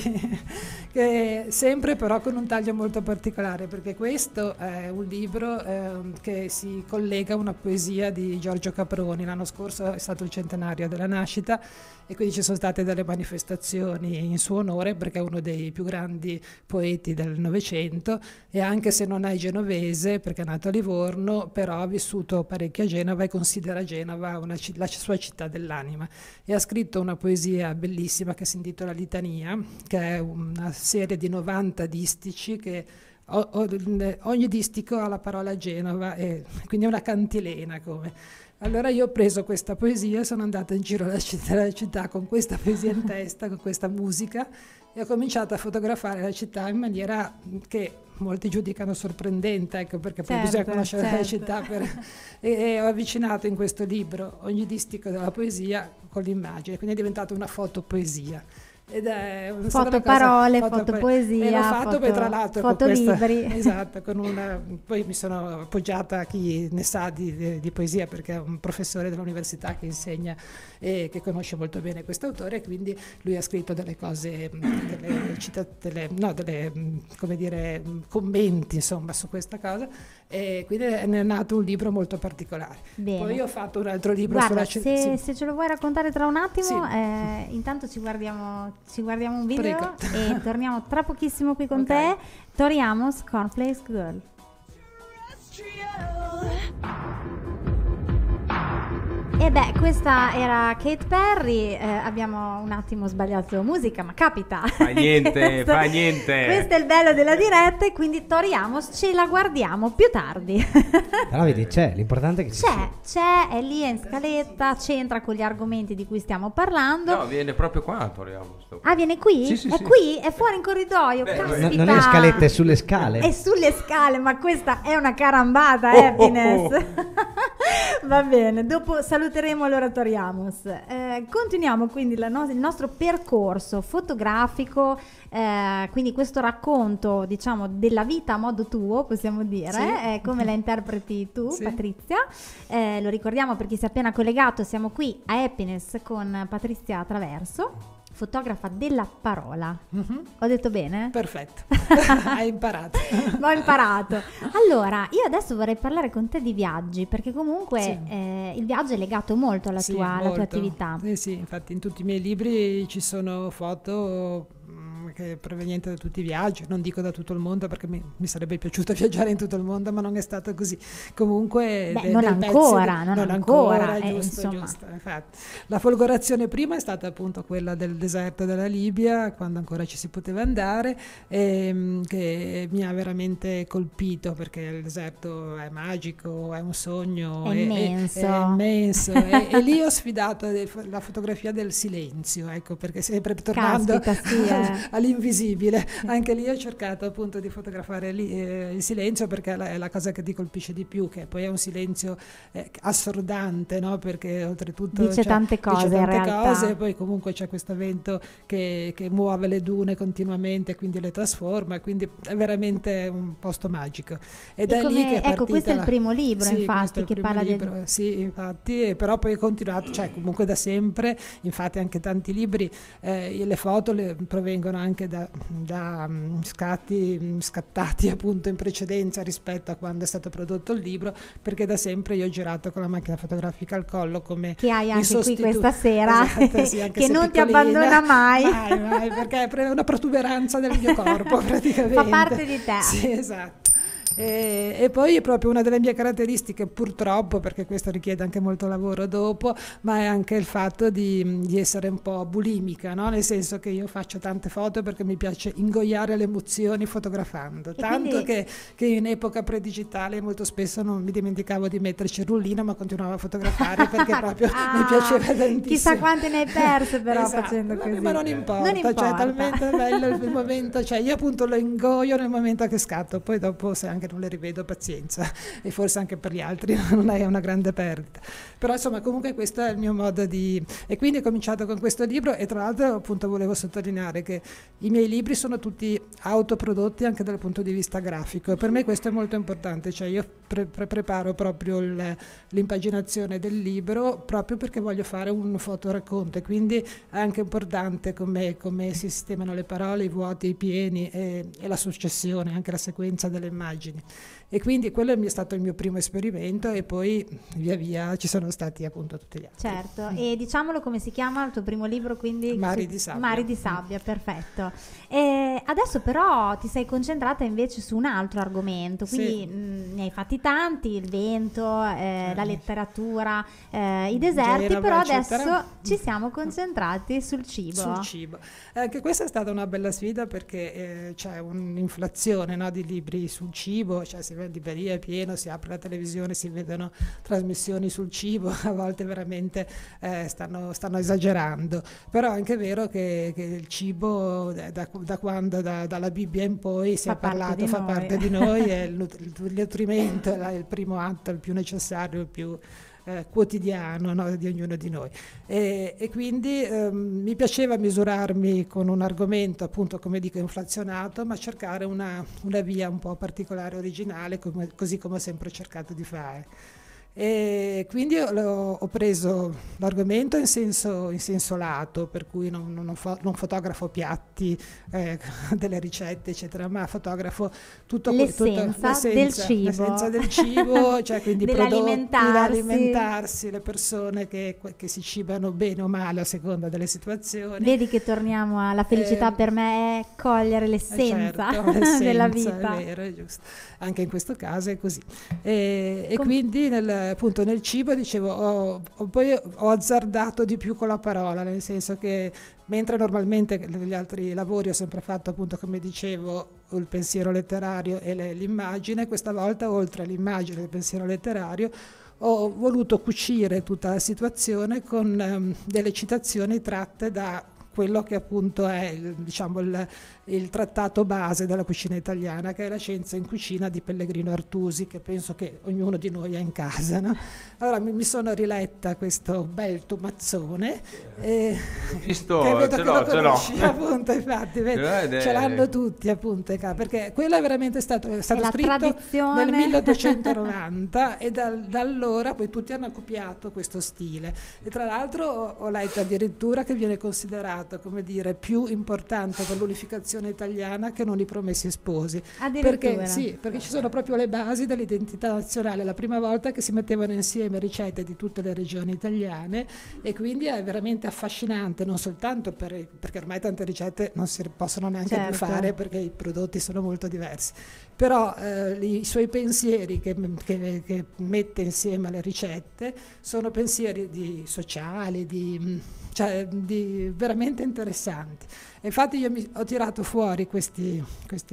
Che sempre però con un taglio molto particolare, perché questo è un libro che si collega a una poesia di Giorgio Caproni. L'anno scorso è stato il centenario della nascita e quindi ci sono state delle manifestazioni in suo onore, perché è uno dei più grandi poeti del Novecento, e anche se non è genovese perché è nato a Livorno, però ha vissuto parecchio a Genova e considera Genova la sua città dell'anima, e ha scritto una poesia bellissima che si intitola Litania, che è una serie di 90 distici che ogni distico ha la parola Genova, e quindi è una cantilena come. Allora io ho preso questa poesia e sono andata in giro alla città con questa poesia in testa, con questa musica, e ho cominciato a fotografare la città in maniera che molti giudicano sorprendente, ecco, perché poi bisogna conoscere la città. E ho avvicinato in questo libro ogni distico della poesia con l'immagine, quindi è diventata una fotopoesia. Ed è fotoparole, fotopoesia, e l'ho fatto poi tra l'altro fotolibri. Esatto, poi mi sono appoggiata a chi ne sa di poesia, perché è un professore dell'università che insegna e che conosce molto bene questo autore, e quindi lui ha scritto delle cose, come dire, commenti insomma su questa cosa, e quindi è nato un libro molto particolare. Bene. Poi ho fatto un altro libro Guarda, sulla se ce lo vuoi raccontare tra un attimo, sì. intanto ci guardiamo un video. Prego. E torniamo tra pochissimo qui con te. Tori Amos, Cornflakes Girl. E beh, questa era Kate Perry, abbiamo un attimo sbagliato musica, ma capita. Fa niente, Questo è il bello della diretta, e quindi Tori Amos ce la guardiamo più tardi. Però vedi, l'importante è che c'è, è lì in scaletta, c'entra con gli argomenti di cui stiamo parlando. No, viene proprio qua, Tori Amos. Ah, viene qui? Sì, è sì. qui? È fuori in corridoio? Caspita. non è in scaletta, è sulle scale. È sulle scale, ma questa è una carambata, Happiness. Va bene, dopo saluteremo allora Tori Amos. Continuiamo quindi il nostro percorso fotografico, quindi questo racconto, diciamo, della vita a modo tuo, possiamo dire, come la interpreti tu, Sì. Patrizia. Lo ricordiamo per chi si è appena collegato, siamo qui a Happiness con Patrizia Traverso, fotografa della parola. Ho detto bene? Perfetto. Hai imparato. Ho imparato. Allora, io adesso vorrei parlare con te di viaggi, perché comunque il viaggio è legato molto alla tua attività. Sì, infatti in tutti i miei libri ci sono foto che provenienti da tutti i viaggi, non dico da tutto il mondo perché mi sarebbe piaciuto viaggiare in tutto il mondo, ma non è stato così. Comunque non ancora, giusto. Infatti, la folgorazione prima è stata appunto quella del deserto della Libia, quando ancora ci si poteva andare, che mi ha veramente colpito, perché il deserto è magico, è un sogno, è immenso. e lì ho sfidato la fotografia del silenzio, ecco, perché sempre tornando all'invisibile, anche lì ho cercato appunto di fotografare il silenzio, perché è la cosa che ti colpisce di più, che poi è un silenzio assordante, no? Perché oltretutto dice tante cose in realtà, e poi comunque c'è questo vento che muove le dune continuamente, quindi le trasforma, quindi è veramente un posto magico. Ed è lì che è partita questo è il primo libro, infatti, che parla del... Sì, infatti, però poi ho continuato, cioè comunque da sempre, infatti anche tanti libri, le foto provengono anche da scatti scattati appunto in precedenza rispetto a quando è stato prodotto il libro, perché da sempre io ho girato con la macchina fotografica al collo, come che hai anche qui questa sera, esatto, sì, che non ti abbandona mai, perché è una protuberanza del mio corpo praticamente, fa parte di te. Sì, esatto. E poi è proprio una delle mie caratteristiche, purtroppo, perché questo richiede anche molto lavoro dopo, ma è anche il fatto di essere un po' bulimica, no? Nel senso che io faccio tante foto perché mi piace ingoiare le emozioni fotografando, tanto quindi... che in epoca predigitale molto spesso non mi dimenticavo di metterci il rullino, ma continuavo a fotografare perché proprio mi piaceva tantissimo. Chissà quante ne hai perse però facendo così. Ma non importa, cioè è talmente bello il momento, cioè io appunto lo ingoio nel momento che scatto, poi dopo se anche non le rivedo, pazienza, e forse anche per gli altri non è una grande perdita, però insomma comunque questo è il mio modo di... E quindi ho cominciato con questo libro, e tra l'altro appunto volevo sottolineare che i miei libri sono tutti autoprodotti anche dal punto di vista grafico, e per me questo è molto importante, cioè io preparo proprio l'impaginazione del libro proprio perché voglio fare un fotoracconto, e quindi è anche importante come si sistemano le parole, i vuoti, i pieni e la successione, anche la sequenza delle immagini. E quindi quello è stato il mio primo esperimento, e poi via via ci sono stati appunto tutti gli altri. Certo, e diciamolo come si chiama il tuo primo libro, quindi Mari di sabbia. Mari di sabbia, perfetto. E adesso però ti sei concentrata invece su un altro argomento, quindi ne hai fatti tanti, il vento, la letteratura, i deserti, Genova, però adesso ci siamo concentrati sul cibo. Sul cibo. Anche questa è stata una bella sfida perché c'è un'inflazione, no, di libri sul cibo, cioè si va in libreria, è pieno, si apre la televisione, si vedono trasmissioni sul cibo, a volte veramente stanno esagerando, però è anche vero che il cibo dalla Bibbia in poi si è parlato, fa parte di noi, e il nutrimento è il primo atto, il più necessario, il più quotidiano, no, di ognuno di noi, e quindi mi piaceva misurarmi con un argomento appunto, come dico, inflazionato, ma cercare una via un po' particolare, originale, così come ho sempre cercato di fare. E quindi ho preso l'argomento in senso lato, per cui non fotografo piatti, delle ricette eccetera, ma fotografo tutto l'essenza del cibo, cioè quindi prodotti da alimentarsi, le persone che si cibano bene o male a seconda delle situazioni. Vedi che torniamo alla felicità, per me è cogliere l'essenza, certo, l'essenza della vita. È vero, è giusto. Anche in questo caso è così. E quindi appunto nel cibo dicevo, poi ho azzardato di più con la parola, nel senso che mentre normalmente negli altri lavori ho sempre fatto, appunto come dicevo, il pensiero letterario e l'immagine, questa volta oltre all'immagine e il pensiero letterario ho voluto cucire tutta la situazione con delle citazioni tratte da quello che appunto è il trattato base della cucina italiana, che è la Scienza in cucina di Pellegrino Artusi, che penso che ognuno di noi ha in casa, no? Allora mi sono riletta questo bel tomazzone, visto, che vedo ce che lo conosci, l'ho. Appunto, infatti ce l'hanno tutti, appunto, perché quello è veramente stato scritto nel 1890 e da allora poi tutti hanno copiato questo stile, e tra l'altro ho letto addirittura che viene considerato, come dire, più importante per l'unificazione italiana che non i Promessi Sposi, perché ci sono proprio le basi dell'identità nazionale, la prima volta che si mettevano insieme ricette di tutte le regioni italiane, e quindi è veramente affascinante, non soltanto perché ormai tante ricette non si possono neanche più fare perché i prodotti sono molto diversi, però i suoi pensieri che mette insieme alle ricette sono pensieri sociali, cioè veramente interessanti. Infatti io ho tirato fuori queste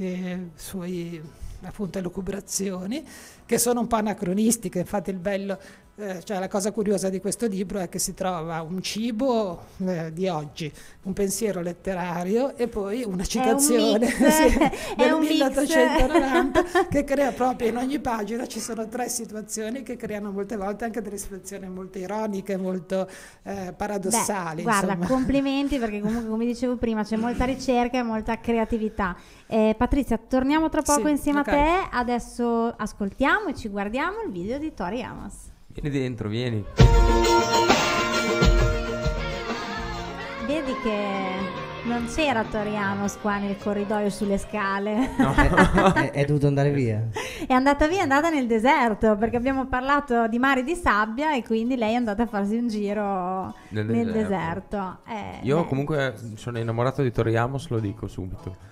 sue appunto elucubrazioni, che sono un po' anacronistiche. Infatti il bello, cioè la cosa curiosa di questo libro è che si trova un cibo di oggi, un pensiero letterario e poi una citazione del 1890 che crea proprio, in ogni pagina ci sono 3 situazioni che creano molte volte anche delle situazioni molto ironiche, molto paradossali. Guarda, insomma. Complimenti, perché comunque, come dicevo prima, c'è molta ricerca e molta creatività. Patrizia, torniamo tra poco insieme a te, adesso ascoltiamo e ci guardiamo il video di Tori Amos. Vieni dentro, vieni. Vedi che non c'era Tori Amos qua nel corridoio sulle scale. No. È dovuto andare via. È andata via, è andata nel deserto, perché abbiamo parlato di mare di sabbia e quindi lei è andata a farsi un giro nel deserto. Io comunque sono innamorato di Tori Amos, lo dico subito.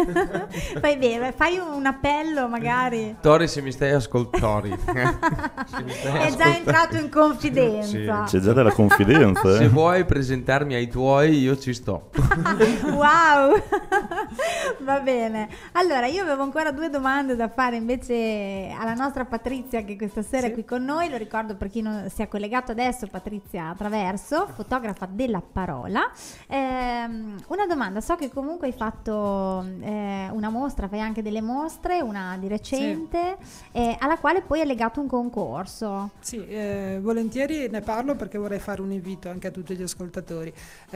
Fai un appello magari. Tori, se mi stai ascoltando. È già entrato in confidenza. C'è già della confidenza. Se vuoi presentarmi ai tuoi, io ci sto. Wow. Va bene. Allora, io avevo ancora 2 domande da fare invece alla nostra Patrizia, che questa sera è qui con noi. Lo ricordo per chi non si è collegato adesso: Patrizia Traverso, fotografa della parola. Una domanda: so che comunque hai fatto una mostra, fai anche delle mostre, una di recente, alla quale poi hai legato un concorso. Sì, volentieri ne parlo perché vorrei fare un invito anche a tutti gli ascoltatori.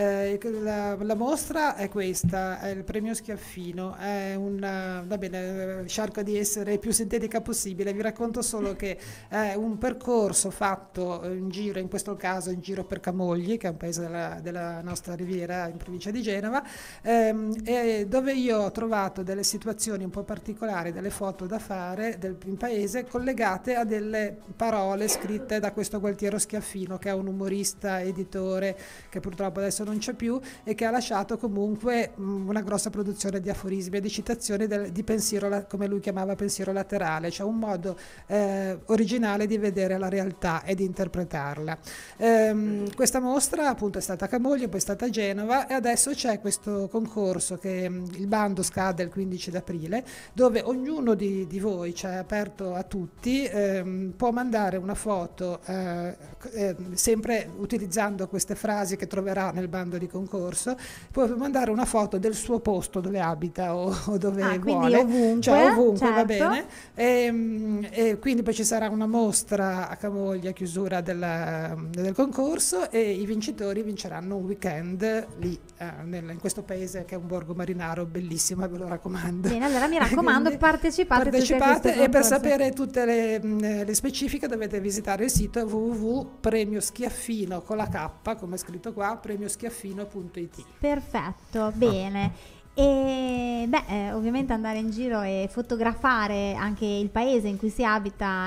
La mostra è questa, è il premio Schiaffino, è va bene, cerco di essere più sintetica possibile, vi racconto solo che è un percorso fatto in giro, in questo caso in giro per Camogli, che è un paese della nostra riviera in provincia di Genova, dove io ho trovato delle situazioni un po' particolari, delle foto da fare in paese collegate a delle parole scritte da questo Gualtiero Schiaffino, che è un umorista, editore, che purtroppo adesso non c'è più e che ha lasciato comunque una grossa produzione di aforismi e di citazioni di pensiero, come lui chiamava pensiero laterale, cioè un modo originale di vedere la realtà e di interpretarla. Questa mostra appunto è stata a Camogli, poi è stata a Genova e adesso c'è questo concorso che il bando scade il 15 d'aprile, dove ognuno di voi, cioè aperto a tutti, può mandare una foto sempre utilizzando queste frasi che troverà nel bando di concorso, può mandare una foto del suo posto dove abita o dove vuole, ovunque, cioè ovunque, certo. Va bene, e quindi poi ci sarà una mostra a Camogli a chiusura del concorso e i vincitori vinceranno un weekend lì in questo paese che è un borgo marinaro bellissimo, ve lo raccomando. Bene, allora mi raccomando, Quindi, partecipate e per sapere tutte le specifiche dovete visitare il sito www.premioschiaffino con la K, come è scritto qua, premioschiaffino.it. Perfetto, bene. E ovviamente andare in giro e fotografare anche il paese in cui si abita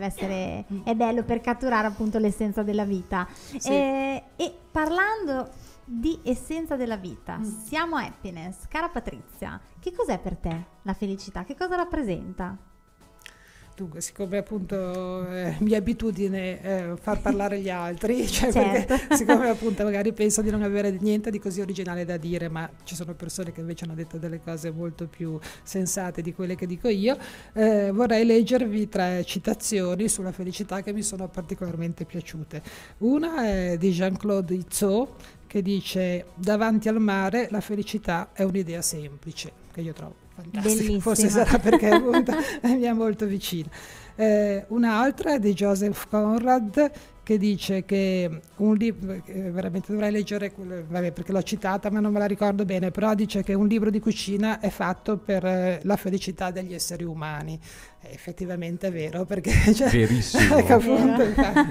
è bello per catturare appunto l'essenza della vita. Sì. E parlando di essenza della vita, siamo happiness. Cara Patrizia, che cos'è per te la felicità? Che cosa rappresenta? Dunque, siccome appunto mia abitudine far parlare gli altri, cioè certo. Perché siccome appunto magari penso di non avere niente di così originale da dire, ma ci sono persone che invece hanno detto delle cose molto più sensate di quelle che dico io, vorrei leggervi 3 citazioni sulla felicità che mi sono particolarmente piaciute. Una è di Jean-Claude Izzot, che dice: davanti al mare la felicità è un'idea semplice, che io trovo fantastica. Bellissima. Forse sarà perché appunto mi è molto vicina. Un'altra è di Joseph Conrad, che dice che un libro, veramente dovrei leggere perché l'ho citata ma non me la ricordo bene, però dice che un libro di cucina è fatto per la felicità degli esseri umani. Effettivamente è vero, perché verissimo. Appunto,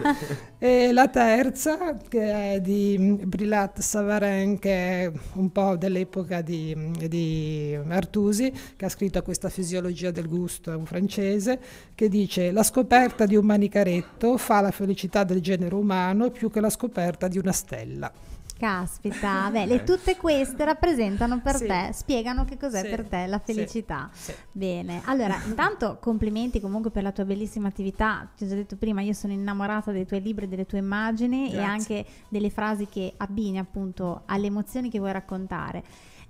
e la terza, che è di Brillat Savarin, che è un po' dell'epoca di Artusi, che ha scritto questa Fisiologia del gusto, è un francese, che dice: la scoperta di un manicaretto fa la felicità del genere umano più che la scoperta di una stella. Caspita, tutte queste rappresentano per Sì. te, spiegano che cos'è Sì. per te la felicità. Sì. Bene, allora intanto complimenti comunque per la tua bellissima attività. Ti ho già detto prima, io sono innamorata dei tuoi libri, delle tue immagini. Grazie. E anche delle frasi che abbini appunto alle emozioni che vuoi raccontare.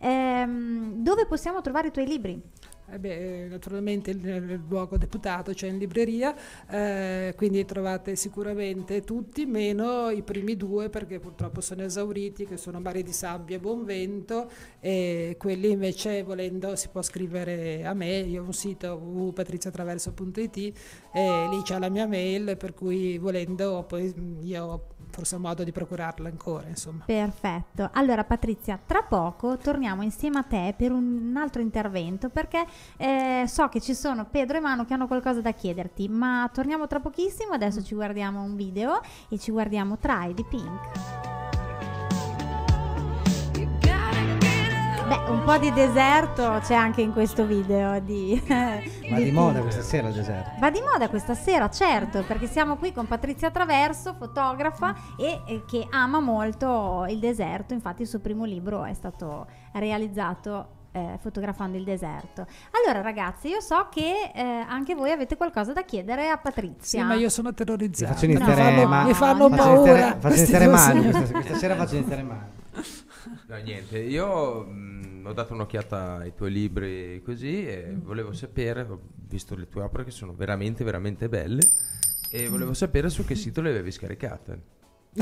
Dove possiamo trovare i tuoi libri? Naturalmente nel luogo deputato, cioè in libreria, quindi trovate sicuramente tutti, meno i primi 2 perché purtroppo sono esauriti, che sono Mari di sabbia e Buon vento, e quelli invece volendo si può scrivere a me. Io ho un sito www.patriziatraverso.it e lì c'è la mia mail, per cui volendo poi io forse ho modo di procurarla ancora, insomma. Perfetto. Allora Patrizia, tra poco torniamo insieme a te per un altro intervento, perché so che ci sono Pedro e Manu che hanno qualcosa da chiederti, ma torniamo tra pochissimo. Adesso ci guardiamo un video e ci guardiamo Try di Pink. un po' di deserto c'è anche in questo video Ma di moda questa sera il deserto. Va di moda questa sera, certo, perché siamo qui con Patrizia Traverso, fotografa e che ama molto il deserto. Infatti il suo primo libro è stato realizzato fotografando il deserto. Allora ragazzi, io so che anche voi avete qualcosa da chiedere a Patrizia. Sì, ma io sono terrorizzata. Faccio iniziare mi fanno paura. Faccio iniziare male questa sera faccio iniziare male. No, niente, io ho dato un'occhiata ai tuoi libri così e volevo sapere, ho visto le tue opere che sono veramente veramente belle e volevo sapere su che sito le avevi scaricate.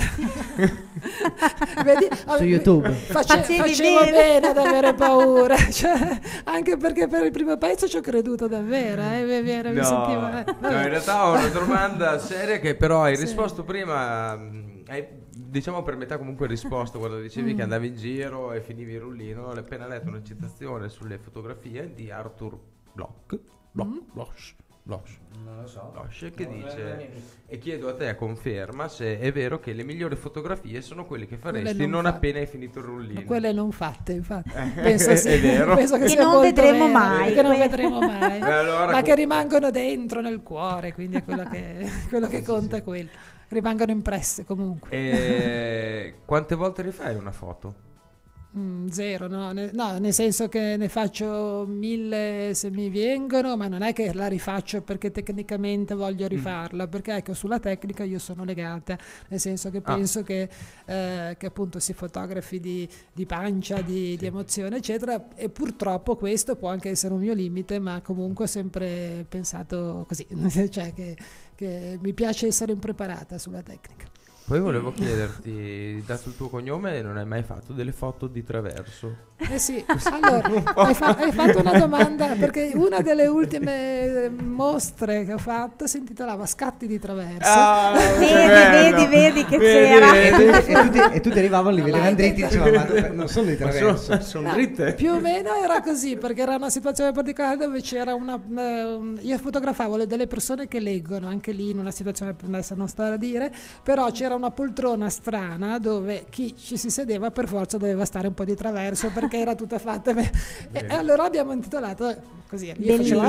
Vedi? Su YouTube. Facevo bene ad avere paura, cioè, anche perché per il primo pezzo ci ho creduto davvero. Mi sentivo, no, in realtà ho una domanda seria che però hai risposto prima, hai, diciamo per metà comunque risposto quando dicevi che andavi in giro e finivi il rullino. Ho appena letto una citazione sulle fotografie di Arthur Bloch, non lo so, che dice, e chiedo a te conferma se è vero che le migliori fotografie sono quelle che faresti non appena hai finito il rullino. Ma quelle non fatte, infatti. Penso è vero. Penso che non vedremo mai. Che non vedremo mai. Allora, ma che rimangono dentro nel cuore, quindi è quello che conta è quello. Rimangono impresse comunque. E quante volte rifai una foto? Zero, no, nel senso che ne faccio 1000 se mi vengono, ma non è che la rifaccio perché tecnicamente voglio rifarla, perché ecco, sulla tecnica io sono legata, nel senso che penso che appunto si fotografi di pancia, di emozione eccetera, e purtroppo questo può anche essere un mio limite, ma comunque ho sempre pensato così, cioè che mi piace essere impreparata sulla tecnica. Poi volevo chiederti, dato il tuo cognome, non hai mai fatto delle foto di traverso? Sì, allora hai fatto una domanda, perché una delle ultime mostre che ho fatto si intitolava Scatti di traverso. Vedi che c'era. E tutti arrivavano, li vedevano dritti e dicevano ma non sono di traverso, sono dritte. Più o meno era così, perché era una situazione particolare dove c'era io fotografavo delle persone che leggono, anche lì in una situazione, adesso non sto a dire, però c'era una poltrona strana dove chi ci si sedeva per forza doveva stare un po' di traverso perché era tutta fatta e allora abbiamo intitolato così. Bellissimo,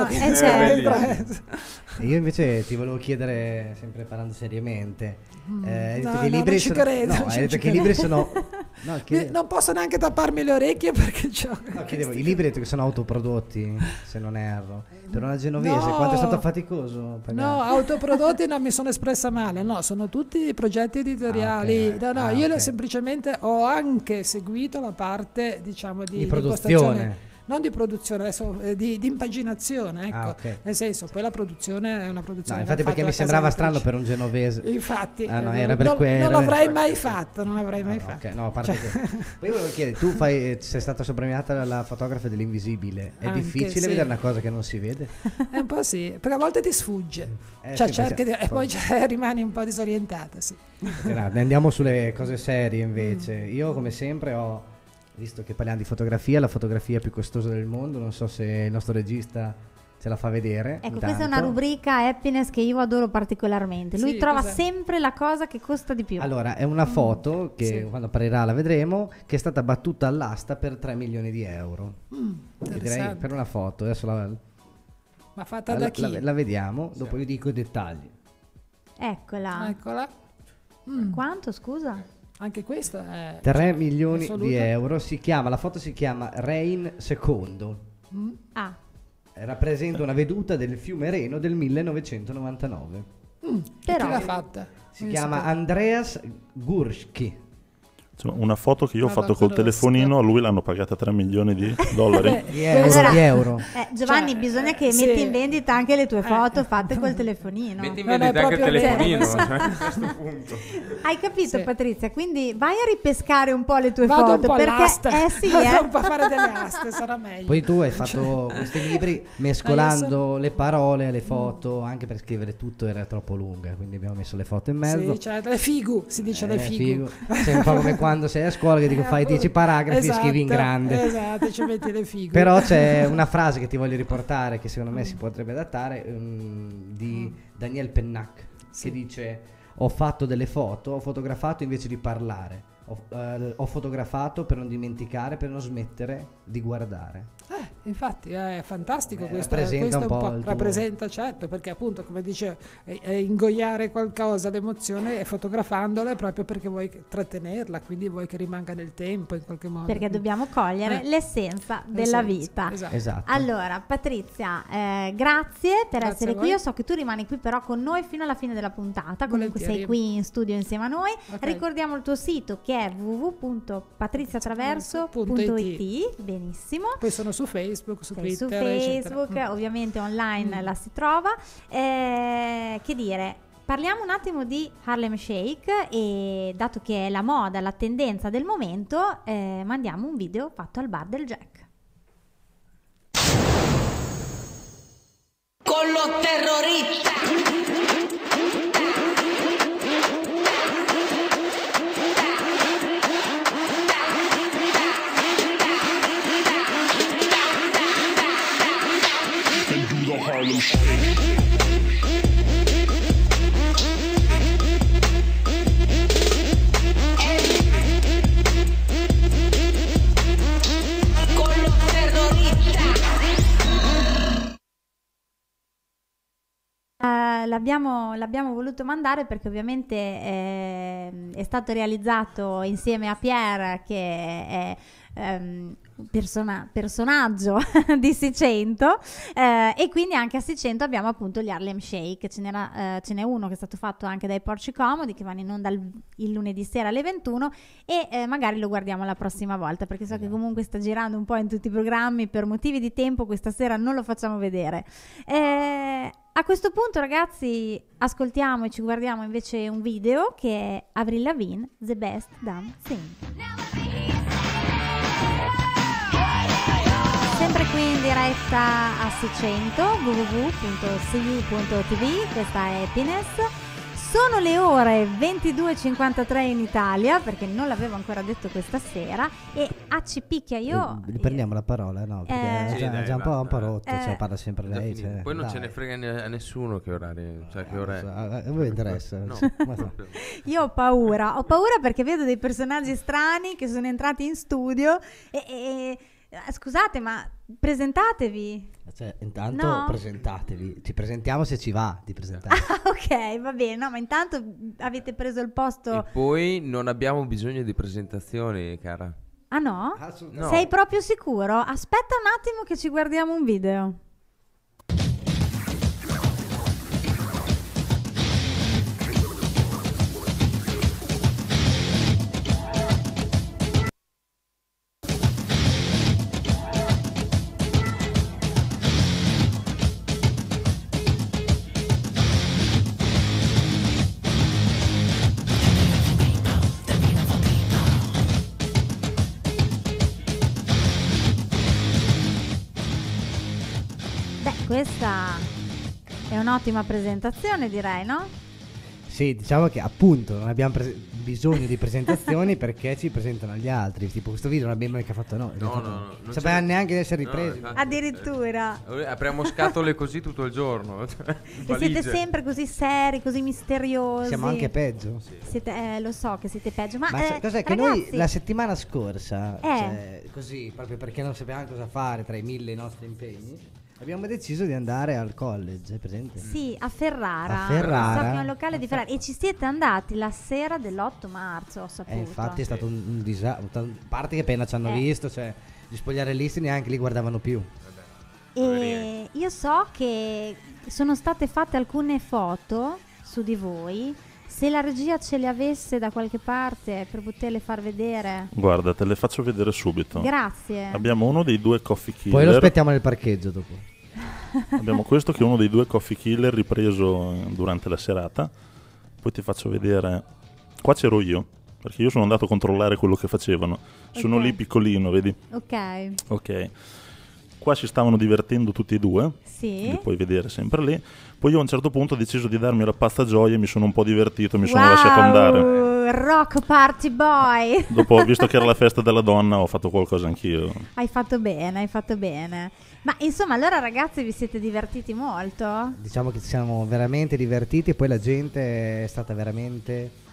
io invece ti volevo chiedere, sempre parlando seriamente, non ci credo, perché i libri sono non posso neanche tapparmi le orecchie perché chiedevo, i libri che sono autoprodotti, se non erro, per una genovese, quanto è stato faticoso pagare? No, autoprodotti non mi sono espressa male, no, sono tutti progetti editoriali. Io semplicemente ho anche seguito la parte, diciamo, di produzione. Non di produzione, adesso di impaginazione, ecco. Nel senso, poi la produzione è una produzione. No, infatti perché mi sembrava strano per un genovese. Infatti, era per quello. Non l'avrei mai fatto, fatto. No, a parte poi volevo chiedere, tu sei stata soprannominata dalla fotografa dell'invisibile. È difficile vedere una cosa che non si vede? Un po' sì, perché a volte ti sfugge. E poi rimani un po' disorientata, sì. Andiamo sulle cose serie invece. Io come sempre visto che parliamo di fotografia, la fotografia più costosa del mondo, non so se il nostro regista ce la fa vedere. Ecco, questa è una rubrica happiness che io adoro particolarmente. Lui trova sempre la cosa che costa di più. Allora, è una foto che quando apparirà la vedremo, che è stata battuta all'asta per 3 milioni di euro. Direi per una foto. Adesso ma fatta da chi? La vediamo, dopo io dico i dettagli. Eccola. Quanto, scusa? Anche questa è 3 milioni di euro. La foto si chiama Rain II. Rappresenta una veduta del fiume Reno del 1999. Però chi l'ha fatta? Si chiama Andreas Gursky. Una foto che io ho fatto col telefonino, a lui l'hanno pagata 3 milioni di dollari. Di euro. Giovanni, bisogna che metti in vendita anche le tue foto fatte col telefonino. Metti in vendita anche il telefonino, a questo punto. Hai capito, Patrizia? Quindi vai a ripescare un po' le tue Vado foto. un po' all'asta. Vado un po' a fare delle aste, sarà meglio. Poi tu hai fatto questi libri mescolando le parole alle foto, anche per scrivere tutto era troppo lunga, quindi abbiamo messo le foto in mezzo. Sì, le figu, si dice le figu. Sei un po' come quando sei a scuola che dico fai 10 paragrafi e scrivi in grande. Esatto, ci metti le figure. Però c'è una frase che ti voglio riportare che secondo me si potrebbe adattare, di Daniel Pennac, che dice: ho fatto delle foto, ho fotografato invece di parlare, Ho fotografato per non dimenticare, per non smettere di guardare. Infatti è fantastico, questo rappresenta un po', il tuo- rappresenta, certo, perché appunto, come dice, è ingoiare qualcosa, l'emozione, e fotografandola è proprio perché vuoi trattenerla, quindi vuoi che rimanga nel tempo in qualche modo. Perché dobbiamo cogliere l'essenza della vita. Esatto. Allora, Patrizia, grazie per Grazie essere a qui. voi. Io so che tu rimani qui però con noi fino alla fine della puntata. Comunque Volentieri. sei qui in studio insieme a noi. Ok. Ricordiamo il tuo sito, che è www.patriziatraverso.it. Benissimo. Poi sono su Facebook, su Sei su Twitter, Facebook, eccetera. ovviamente online la si trova. Che dire, parliamo un attimo di Harlem Shake, e dato che è la moda, la tendenza del momento, mandiamo un video fatto al bar del Jack. Con los terroristas. Con los terroristas. L'abbiamo voluto mandare perché ovviamente è stato realizzato insieme a Pierre, che è personaggio di Sicento, e quindi anche a Sicento abbiamo appunto gli Harlem Shake. Ce n'è uno che è stato fatto anche dai Porci Comodi, che vanno in onda il lunedì sera alle 21, e magari lo guardiamo la prossima volta, perché so che comunque sta girando un po' in tutti i programmi. Per motivi di tempo questa sera non lo facciamo vedere. A questo punto, ragazzi, ascoltiamo e ci guardiamo invece un video che è Avril Lavigne, The Best Damn Thing. Sempre qui in diretta a Sicento, www.cu.tv. Questa è Happiness. Sono le ore 22:53 in Italia, perché non l'avevo ancora detto questa sera, e ci picchia io. Prendiamo la parola, no? Perché Sì, dai, è già un po' basta. rotto, cioè parla sempre Già lei. finito. Cioè, Poi non dai. ce ne frega a nessuno che orari, cioè che ora è. A voi interessa? No, Ma so. proprio. Io ho paura perché vedo dei personaggi strani che sono entrati in studio e scusate, ma presentatevi. Cioè, intanto No? presentatevi, ci presentiamo se ci va di presentare. Ok, va bene, no, ma intanto avete preso il posto. E poi non abbiamo bisogno di presentazioni, cara. Ah no? No. Sei proprio sicuro? Aspetta un attimo che ci guardiamo un video. Questa è un'ottima presentazione, direi, no? Sì, diciamo che appunto non abbiamo bisogno di presentazioni perché ci presentano gli altri. Tipo questo video non abbiamo mica fatto noi. No. Non sapevamo neanche di essere ripresi. infatti. Addirittura. Apriamo scatole così tutto il giorno. E siete sempre così seri, così misteriosi. Siamo anche peggio. Siete, lo so che siete peggio, ma cos'è che ragazzi, noi la settimana scorsa, cioè, così, proprio perché non sapevamo cosa fare tra i 1000 nostri impegni, abbiamo deciso di andare al college, presente? Sì, a Ferrara. A Ferrara. Sappiamo il locale di Ferrara. E ci siete andati la sera dell'8 marzo, ho saputo. Infatti è stato un disastro. A parte che appena ci hanno visto, cioè gli spogliarellisti neanche li guardavano più. E io so che sono state fatte alcune foto su di voi. Se la regia ce le avesse da qualche parte per poterle far vedere. Guarda, te le faccio vedere subito. Grazie. Abbiamo uno dei due coffee killer. Poi lo aspettiamo nel parcheggio dopo. Abbiamo questo che è uno dei due coffee killer ripreso durante la serata. Poi ti faccio vedere. Qua c'ero io, perché io sono andato a controllare quello che facevano. Sono lì piccolino, vedi? Ok. Qua si stavano divertendo tutti e due. Sì. Li puoi vedere sempre lì. Poi io a un certo punto ho deciso di darmi la pazza gioia e mi sono un po' divertito, mi sono lasciato andare. Rock party boy. Dopo, visto che era la festa della donna, ho fatto qualcosa anch'io. Hai fatto bene. Ma insomma, allora ragazzi, vi siete divertiti molto? Diciamo che ci siamo veramente divertiti e poi la gente è stata veramente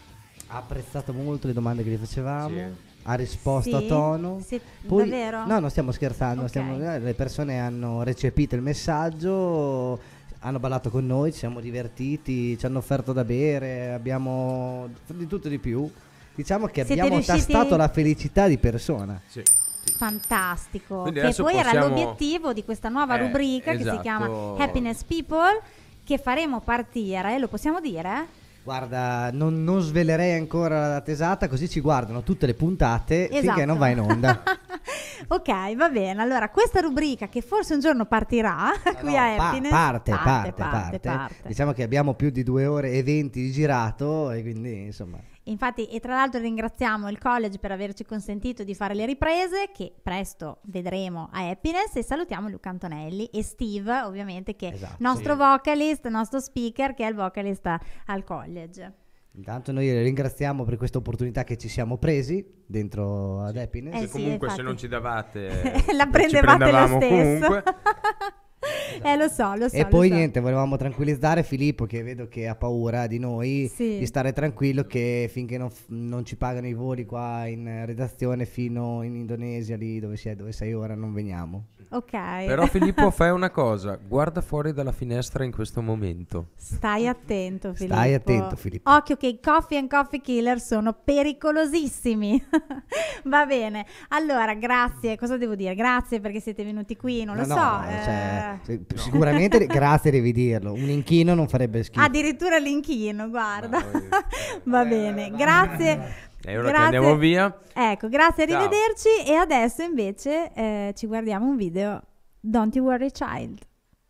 Ha apprezzato molto le domande che gli facevamo. Sì. Ha risposto Sì? a tono. Sì, Poi, davvero? no, non stiamo scherzando. Ok. Le persone hanno recepito il messaggio, hanno ballato con noi, ci siamo divertiti, ci hanno offerto da bere, abbiamo di tutto e di più. Diciamo che Siete abbiamo riusciti- tastato la felicità di persona. Sì. Fantastico. Quindi Che adesso poi era possiamo- l'obiettivo di questa nuova rubrica che si esatto. chiama Happiness People, che faremo partire, lo possiamo dire? Guarda, non svelerei ancora la data esatta, così ci guardano tutte le puntate Esatto. finché non va in onda. Ok, va bene. Allora, questa rubrica che forse un giorno partirà qui a Happiness Parte. Diciamo che abbiamo più di 2 ore e 20 di girato e quindi insomma. Infatti, e tra l'altro ringraziamo il college per averci consentito di fare le riprese, che presto vedremo a Happiness, e salutiamo Luca Antonelli e Steve, ovviamente, che è nostro vocalist, nostro speaker, che è il vocalist al college. Intanto noi le ringraziamo per questa opportunità che ci siamo presi dentro ad Happiness. Che sì, comunque infatti. se non ci davate La ci prendevate lo prendevamo stesso. comunque. Lo so. E poi niente, volevamo tranquillizzare Filippo, che vedo che ha paura di noi, Sì. di stare tranquillo, che finché non ci pagano i voli qua in redazione fino in Indonesia, lì dove sei ora, non veniamo. Ok. Però Filippo, fai una cosa, guarda fuori dalla finestra in questo momento. Stai attento, Filippo. Stai attento, Filippo. Occhio che i Coffee and Coffee Killer sono pericolosissimi. Va bene. Allora, grazie. Cosa devo dire? Grazie perché siete venuti qui, non lo so. Sicuramente grazie, devi dirlo. Un inchino non farebbe schifo. Addirittura l'inchino, guarda. Va bene. Grazie. E ora che andiamo via. Ecco, grazie, Ciao. arrivederci. E adesso invece ci guardiamo un video. Don't You Worry Child.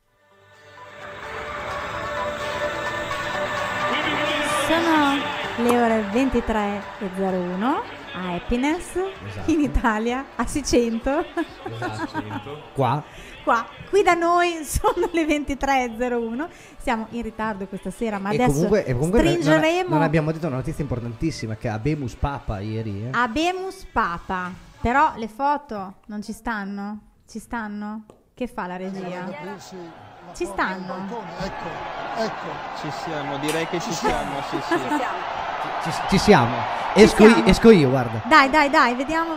Sono le ore 23:01 a Happiness, Esatto. in Italia, a Sicento. Qua. Qui da noi sono le 23:01. Siamo in ritardo questa sera, ma E adesso comunque stringeremo. non abbiamo detto una notizia importantissima, che Abemus Papa ieri. Abemus Papa. Però le foto non ci stanno? Ci stanno? Che fa la regia? Ci stanno? Ecco, ci siamo, direi che ci siamo, sì. Ci siamo. Ci siamo. Esco io, guarda. Dai, vediamo.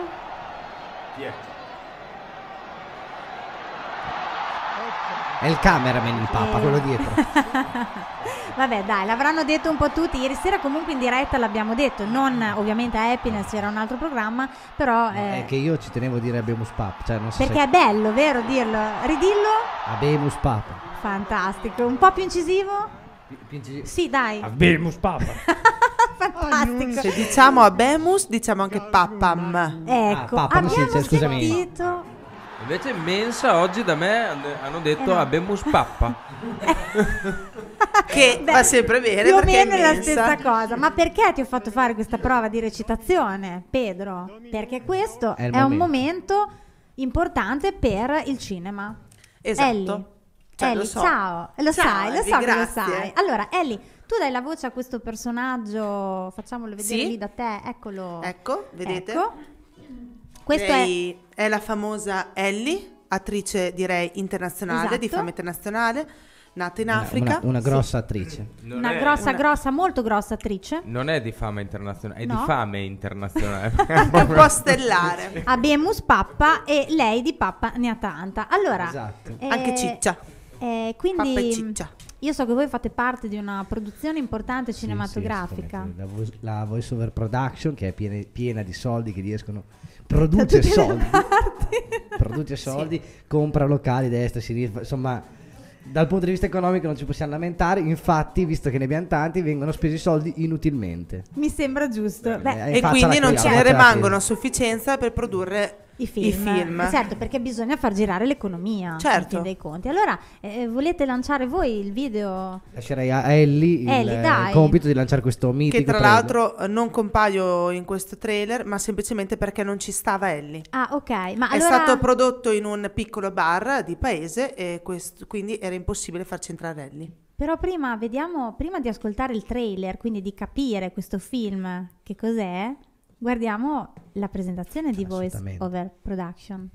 È il cameraman il Papa, quello dietro. Vabbè, dai, l'avranno detto un po' tutti. Ieri sera comunque in diretta l'abbiamo detto. Non ovviamente a Happiness, c'era un altro programma, però... È che io ci tenevo a dire Abemus Papa. Cioè, non so perché è bello, vero, dirlo? Ridillo? Abemus Papa. Fantastico. Un po' più incisivo? Sì, dai. Abemus Papa. Fantastico. Se diciamo Abemus, diciamo anche Papam. Ecco, Papa, non si abbiamo dice, scusami. sentito... Invece in mensa oggi da me hanno detto no. Abemus Pappa. Che va sempre bene, più o perché meno è la mensa. stessa cosa. Ma perché ti ho fatto fare questa prova di recitazione, Pedro? Perché questo È il è un momento importante per il cinema. Esatto. Ellie, Cioè, Ellie, lo so. ciao. Lo Ciao, sai, lo Ellie, so che lo grazie. sai. Allora, Ellie, tu dai la voce a questo personaggio, facciamolo vedere Sì. lì da te, eccolo. Ecco, vedete? Ecco. Questo Lei è la famosa Ellie, attrice direi internazionale, di Esatto. fama internazionale, nata in Africa. Una grossa attrice. Non una è- grossa, molto grossa attrice. Non è di fama internazionale, è No. di fame internazionale. Anche un po' stellare. Abemus Pappa e lei di Pappa ne ha tanta. Allora, Esatto. Anche Ciccia. quindi Pappa e Ciccia. io so che voi fate parte di una produzione importante Sì, cinematografica. sì, la voice over production, che è piena di soldi che riescono. Produce soldi. Produce soldi, compra locali, destra, sinistra. Insomma, dal punto di vista economico non ci possiamo lamentare. Infatti, visto che ne abbiamo tanti, vengono spesi soldi inutilmente. Mi sembra giusto. Beh, E quindi non ce ne faccia la rimangono a fine. sufficienza per produrre i film. Certo, perché bisogna far girare l'economia. Certo. in fin dei conti. Allora, volete lanciare voi il video? Lascerei a Ellie Ellie, dai. il compito di lanciare questo mitico che tra trailer. l'altro non compaio in questo trailer, ma semplicemente perché non ci stava Ellie. Ah, ok. Ma È allora stato prodotto in un piccolo bar di paese e quindi era impossibile farci entrare Ellie. Però prima di ascoltare il trailer, quindi di capire questo film che cos'è, guardiamo la presentazione di Voice Assolutamente. Over Production.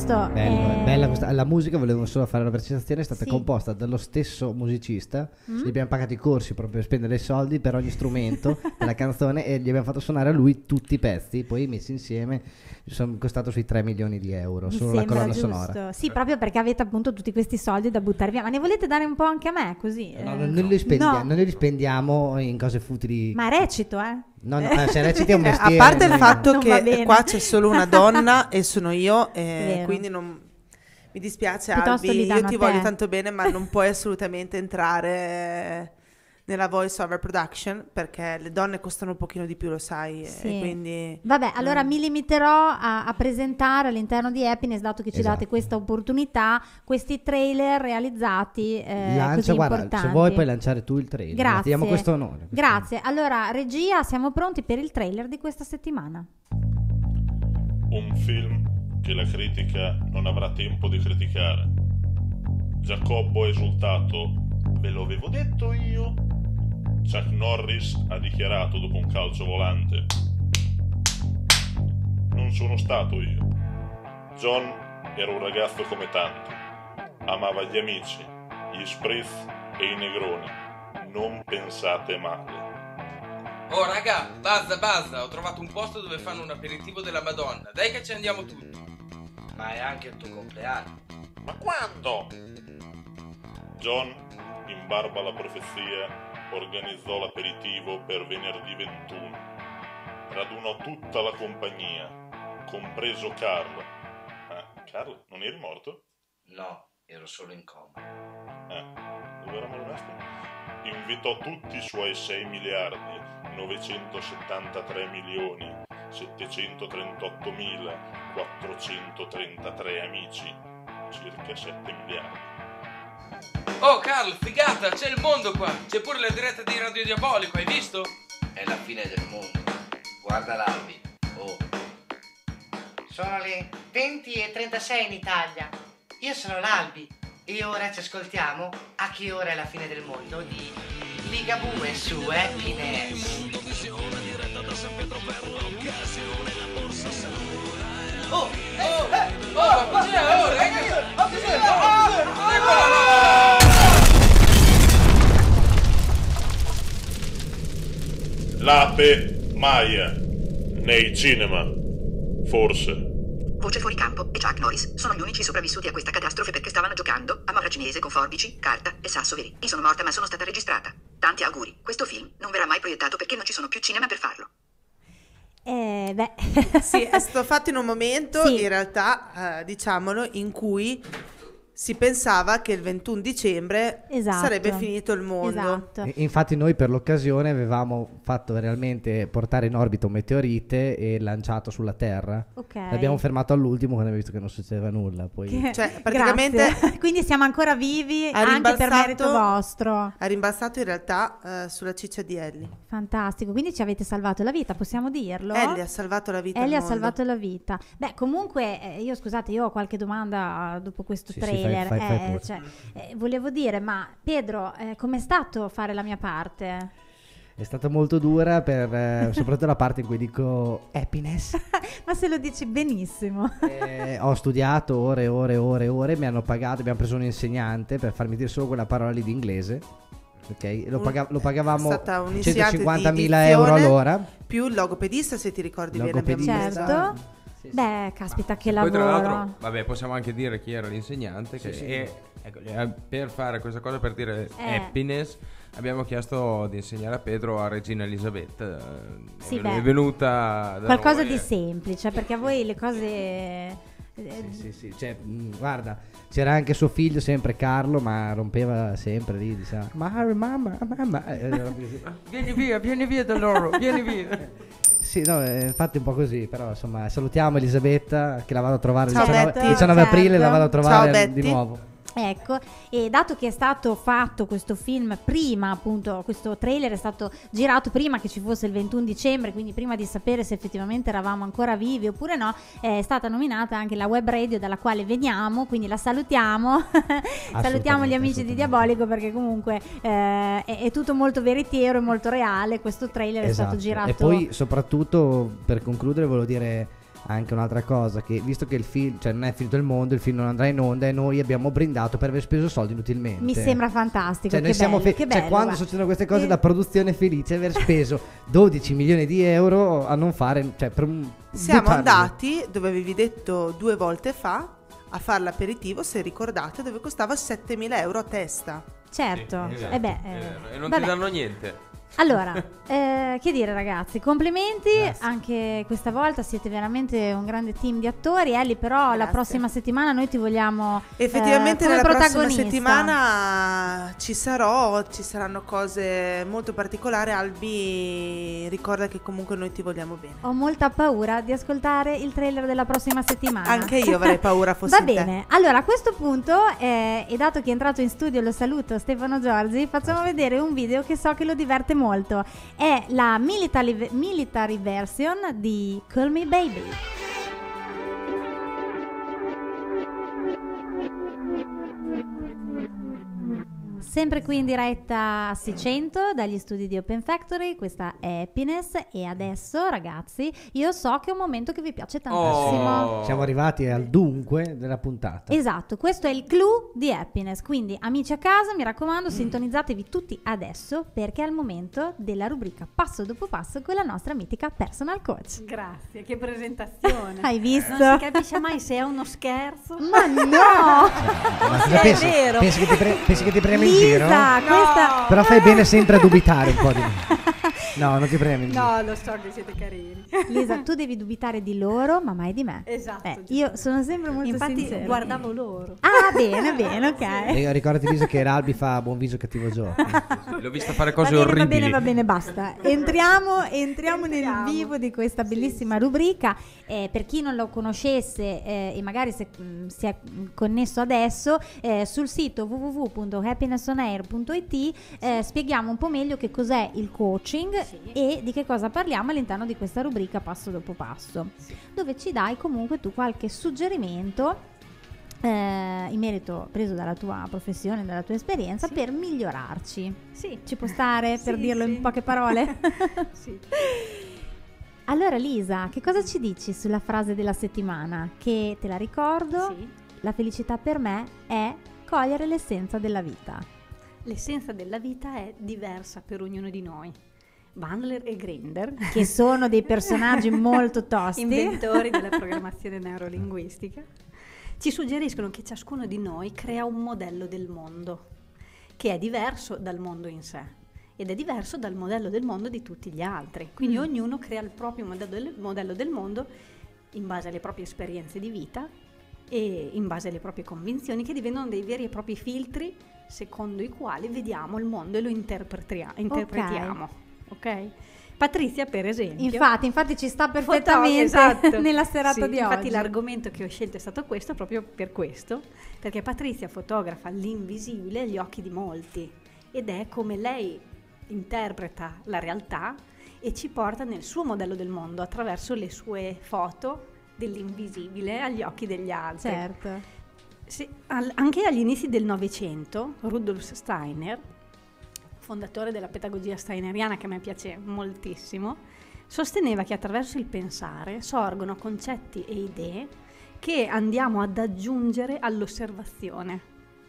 giusto. Bella la musica, volevo solo fare una precisazione, è stata Sì. composta dallo stesso musicista, gli abbiamo pagato i corsi proprio per spendere i soldi per ogni strumento della canzone e gli abbiamo fatto suonare a lui tutti i pezzi, poi messi insieme sono costato sui 3 milioni di euro, Mi solo la sembra colonna giusto. sonora. Sì, proprio perché avete appunto tutti questi soldi da buttare via. Ma ne volete dare un po' anche a me, così? No, non li spendiamo, No. non li spendiamo in cose futili. Ma recito, eh? No, se reciti è un mestiere. A parte il fatto Non va che bene. qua c'è solo una donna e sono io, Vero. quindi mi dispiace Piuttosto Albi, li danno io ti a te. voglio tanto bene, ma non puoi assolutamente entrare nella voice over production perché le donne costano un pochino di più, lo sai, Sì. e quindi Vabbè, allora mi limiterò a presentare all'interno di Happiness, dato che ci date Esatto. questa opportunità, questi trailer realizzati Lancia, così guarda, importanti. se vuoi puoi lanciare tu il trailer. Grazie. Ti diamo questo onore. Grazie. Allora, regia, siamo pronti per il trailer di questa settimana. Un film che la critica non avrà tempo di criticare. Giacobbo ha esultato: ve lo avevo detto io. Chuck Norris ha dichiarato dopo un calcio volante: non sono stato io. John era un ragazzo come tanti. Amava gli amici, gli spritz e i negroni. Non pensate male. Oh raga, basta, ho trovato un posto dove fanno un aperitivo della Madonna, dai che ci andiamo tutti. Ma è anche il tuo compleanno. Ma quando? John, in barba alla profezia, organizzò l'aperitivo per venerdì 21. Radunò tutta la compagnia, compreso Carl. Carl, non eri morto? No, ero solo in coma. Dove eravamo rimasti? Invitò tutti i suoi 6 miliardi, 973 milioni, 738 mila, 433 amici, circa 7 miliardi. Oh Carl, figata, c'è il mondo qua, c'è pure la diretta di Radio Diabolico, hai visto? È la fine del mondo. Guarda l'Albi. Oh. Sono le 20:36 in Italia. Io sono l'Albi e ora ci ascoltiamo A che ora è la fine del mondo di Ligabue su Happiness. L'Ape Maya, nei cinema, forse. Voce fuori campo e Chuck Norris sono gli unici sopravvissuti a questa catastrofe perché stavano giocando a morra cinese con forbici, carta e sasso veri. Io sono morta ma sono stata registrata. Tanti auguri. Questo film non verrà mai proiettato perché non ci sono più cinema per farlo. Sì, è stato fatto in un momento, Sì. in realtà, diciamolo, in cui si pensava che il 21 dicembre Esatto. sarebbe finito il mondo. Esatto. Infatti noi per l'occasione avevamo fatto realmente portare in orbita un meteorite e lanciato sulla Terra. Ok. L'abbiamo fermato all'ultimo quando abbiamo visto che non succedeva nulla. Poi... Cioè, praticamente Grazie. Quindi siamo ancora vivi ha anche per rimbalzato- merito vostro. ha rimbalzato in realtà sulla ciccia di Ellie. Fantastico, quindi ci avete salvato la vita, possiamo dirlo? Ellie ha salvato la vita al Ellie ha mondo. salvato la vita. Beh, comunque, io scusate, io ho qualche domanda dopo questo Sì, sì, trailer. fai pure. Volevo dire, ma Pedro, com'è stato fare la mia parte? È stata molto dura per soprattutto la parte in cui dico happiness. Ma se lo dici benissimo. Ho studiato ore e ore e ore e ore, mi hanno pagato, abbiamo preso un insegnante per farmi dire solo quella parola lì di inglese. Ok, lo pagavamo È stata un insegnante di 150.000 euro dizione, all'ora. più il logopedista, se ti ricordi bene. Logopedista. abbiamo Certo. Beh, caspita, che Poi tra lavoro. l'altro, vabbè, possiamo anche dire chi era l'insegnante che Sì, sì. ecco, per fare questa cosa, per dire happiness, abbiamo chiesto di insegnare a Pedro a Regina Elisabetta. Sì, È beh. venuta da Qualcosa noi, di semplice, perché a voi le cose... Sì. Cioè, guarda, c'era anche suo figlio, sempre Carlo, ma rompeva sempre lì, diciamo. Mamma. Vieni via da loro, vieni via. Sì, no, infatti è un po' così, però insomma salutiamo Elisabetta che la vado a trovare il Ciao, 19, Betty. 19 aprile, la vado a Ciao, trovare Betty. di nuovo. Ecco, e dato che è stato fatto questo film prima, appunto, questo trailer è stato girato prima che ci fosse il 21 dicembre, quindi prima di sapere se effettivamente eravamo ancora vivi oppure no, è stata nominata anche la web radio dalla quale veniamo, quindi la salutiamo. Salutiamo gli amici di Diabolico perché comunque è tutto molto veritiero e molto reale. Questo trailer è stato girato. E poi soprattutto per concludere volevo dire anche un'altra cosa, che visto che il film, cioè non è finito il mondo, il film non andrà in onda e noi abbiamo brindato per aver speso soldi inutilmente. Mi sembra fantastico, cioè, noi siamo che bello, cioè, quando succedono queste cose la produzione è felice aver speso 12 milioni di euro a non fare, cioè per un siamo andati dove avevi detto 2 volte fa a fare l'aperitivo, se ricordate, dove costava 7.000 euro a testa. Certo, Esatto, e beh, e non vabbè. ti danno niente. Allora, che dire ragazzi, complimenti, Grazie. anche questa volta siete veramente un grande team di attori. Ellie, però la prossima settimana noi ti vogliamo effettivamente come nella protagonista. prossima settimana ci saranno cose molto particolari. Albi, ricorda che comunque noi ti vogliamo bene. Ho molta paura di ascoltare il trailer della prossima settimana. Anche io avrei paura fossi Va in te. bene, allora a questo punto, e dato che è entrato in studio, lo saluto, Stefano Giorgi, facciamo vedere un video che so che lo diverte molto. È la military version di Call Me Baby. Sempre qui in diretta a Sicento dagli studi di Open Factory, questa è Happiness e adesso ragazzi io so che è un momento che vi piace tantissimo. Siamo arrivati al dunque della puntata. Esatto, questo è il clou di Happiness, quindi amici a casa mi raccomando sintonizzatevi tutti adesso perché è il momento della rubrica passo dopo passo con la nostra mitica personal coach. Grazie, che presentazione. Hai visto? Non si capisce mai se è uno scherzo. Ma no! Ma cosa è vero. pensi che ti premi in giro? Questa... Però fai bene sempre a dubitare un po' di me. No, non ti premi in giro. No, lo so che siete carini. Lisa, tu devi dubitare di loro, ma mai di me. Esatto. Io sono sempre molto Infatti sincera. guardavo loro. Ah, bene, ok. E ricordati Lisa che Albi fa buon viso cattivo gioco. L'ho vista fare cose orribili. Va bene, basta. Entriamo nel vivo di questa bellissima rubrica. Per chi non lo conoscesse e magari si è connesso adesso, sul sito www.happinessaonair.it spieghiamo un po' meglio che cos'è il coaching e di che cosa parliamo all'interno di questa rubrica passo dopo passo, dove ci dai comunque tu qualche suggerimento in merito preso dalla tua professione, dalla tua esperienza per migliorarci. Sì. Ci può stare per dirlo in poche parole? Sì. Allora Lisa, che cosa ci dici sulla frase della settimana? Che te la ricordo, la felicità per me è cogliere l'essenza della vita. L'essenza della vita è diversa per ognuno di noi. Bandler e Grinder, che sono dei personaggi molto tosti, inventori della programmazione neurolinguistica, ci suggeriscono che ciascuno di noi crea un modello del mondo che è diverso dal mondo in sé ed è diverso dal modello del mondo di tutti gli altri. Quindi ognuno crea il proprio modello del mondo in base alle proprie esperienze di vita e in base alle proprie convinzioni, che diventano dei veri e propri filtri secondo i quali vediamo il mondo e lo interpretiamo. Ok? Patrizia, per esempio, infatti ci sta perfettamente nella serata di oggi. Infatti l'argomento che ho scelto è stato questo, proprio per questo, perché Patrizia fotografa l'invisibile agli occhi di molti ed è come lei interpreta la realtà e ci porta nel suo modello del mondo attraverso le sue foto dell'invisibile agli occhi degli altri. Certo. Anche agli inizi del Novecento, Rudolf Steiner, fondatore della pedagogia steineriana, che a me piace moltissimo, sosteneva che attraverso il pensare sorgono concetti e idee che andiamo ad aggiungere all'osservazione.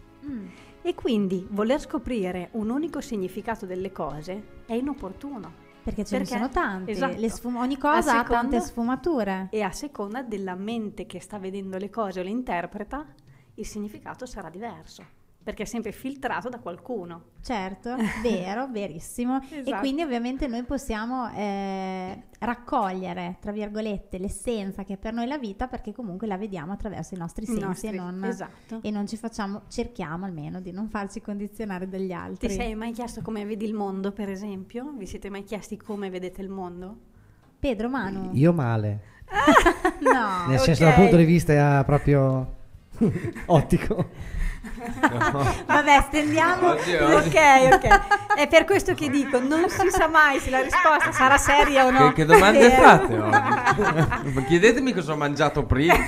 E quindi voler scoprire un unico significato delle cose è inopportuno. Perché ce ne sono tanti, esatto. Ogni cosa ha tante sfumature. E a seconda della mente che sta vedendo le cose o le interpreta, il significato sarà diverso. Perché è sempre filtrato da qualcuno. Certo, vero, verissimo. Esatto. E quindi ovviamente noi possiamo raccogliere, tra virgolette, l'essenza che è per noi la vita, perché comunque la vediamo attraverso i nostri sensi esatto. e non ci cerchiamo almeno di non farci condizionare dagli altri. Ti sei mai chiesto come vedi il mondo, per esempio? Vi siete mai chiesti come vedete il mondo? Pedro, Manu? Io male. No. Nel senso, dal punto di vista proprio ottico. No. Vabbè, stendiamo. Ok. È per questo che dico, non si sa mai se la risposta sarà seria o no. Che domande fate oggi? Chiedetemi cosa ho mangiato prima.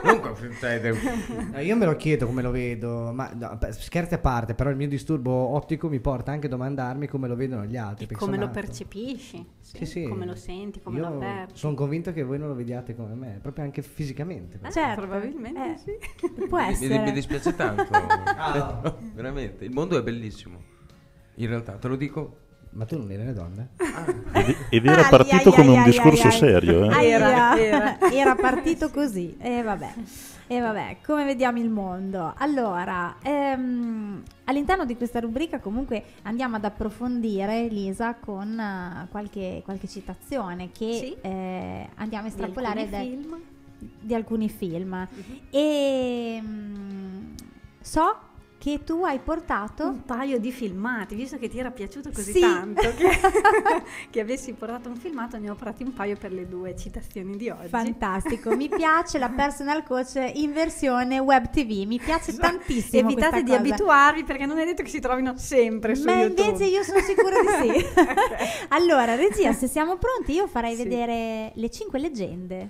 No, io me lo chiedo come lo vedo, ma no, scherzi a parte, però il mio disturbo ottico mi porta anche a domandarmi come lo vedono gli altri. E come lo percepisci, Sì. come lo senti, come lo avverti. Sono convinto che voi non lo vediate come me, proprio anche fisicamente. Certo, probabilmente sì. Può essere. Mi dispiace tanto. Veramente, il mondo è bellissimo. In realtà, te lo dico. Ma tu non eri le donne? Ed era partito come un discorso serio. Era partito così. E vabbè, come vediamo il mondo? Allora, all'interno di questa rubrica comunque andiamo ad approfondire, Lisa, con qualche citazione che andiamo a estrapolare di alcuni film. E so che tu hai portato un paio di filmati, visto che ti era piaciuto così Sì. tanto che avessi portato un filmato, ne ho portati un paio per le 2 citazioni di oggi. Fantastico, mi piace la personal coach in versione web TV, mi piace tantissimo. Evitate di abituarvi, perché non è detto che si trovino sempre su YouTube. Invece io sono sicura di sì. Allora, regia, se siamo pronti, io farei vedere le 5 leggende.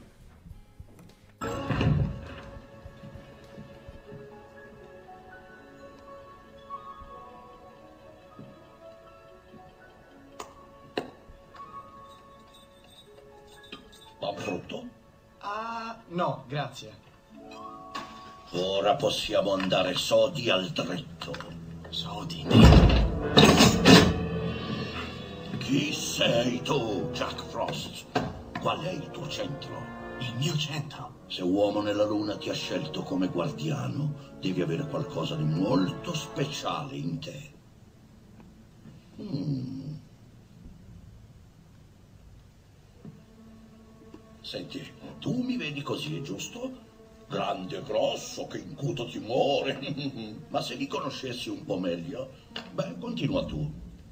Brutto? Ah, no, grazie. Ora possiamo andare sodi al dritto. Sodi? Chi sei tu, Jack Frost? Qual è il tuo centro? Il mio centro? Se Uomo nella Luna ti ha scelto come guardiano, devi avere qualcosa di molto speciale in te. Senti, tu mi vedi così, giusto? Grande e grosso, che incuto timore. Ma se li conoscessi un po' meglio, continua tu.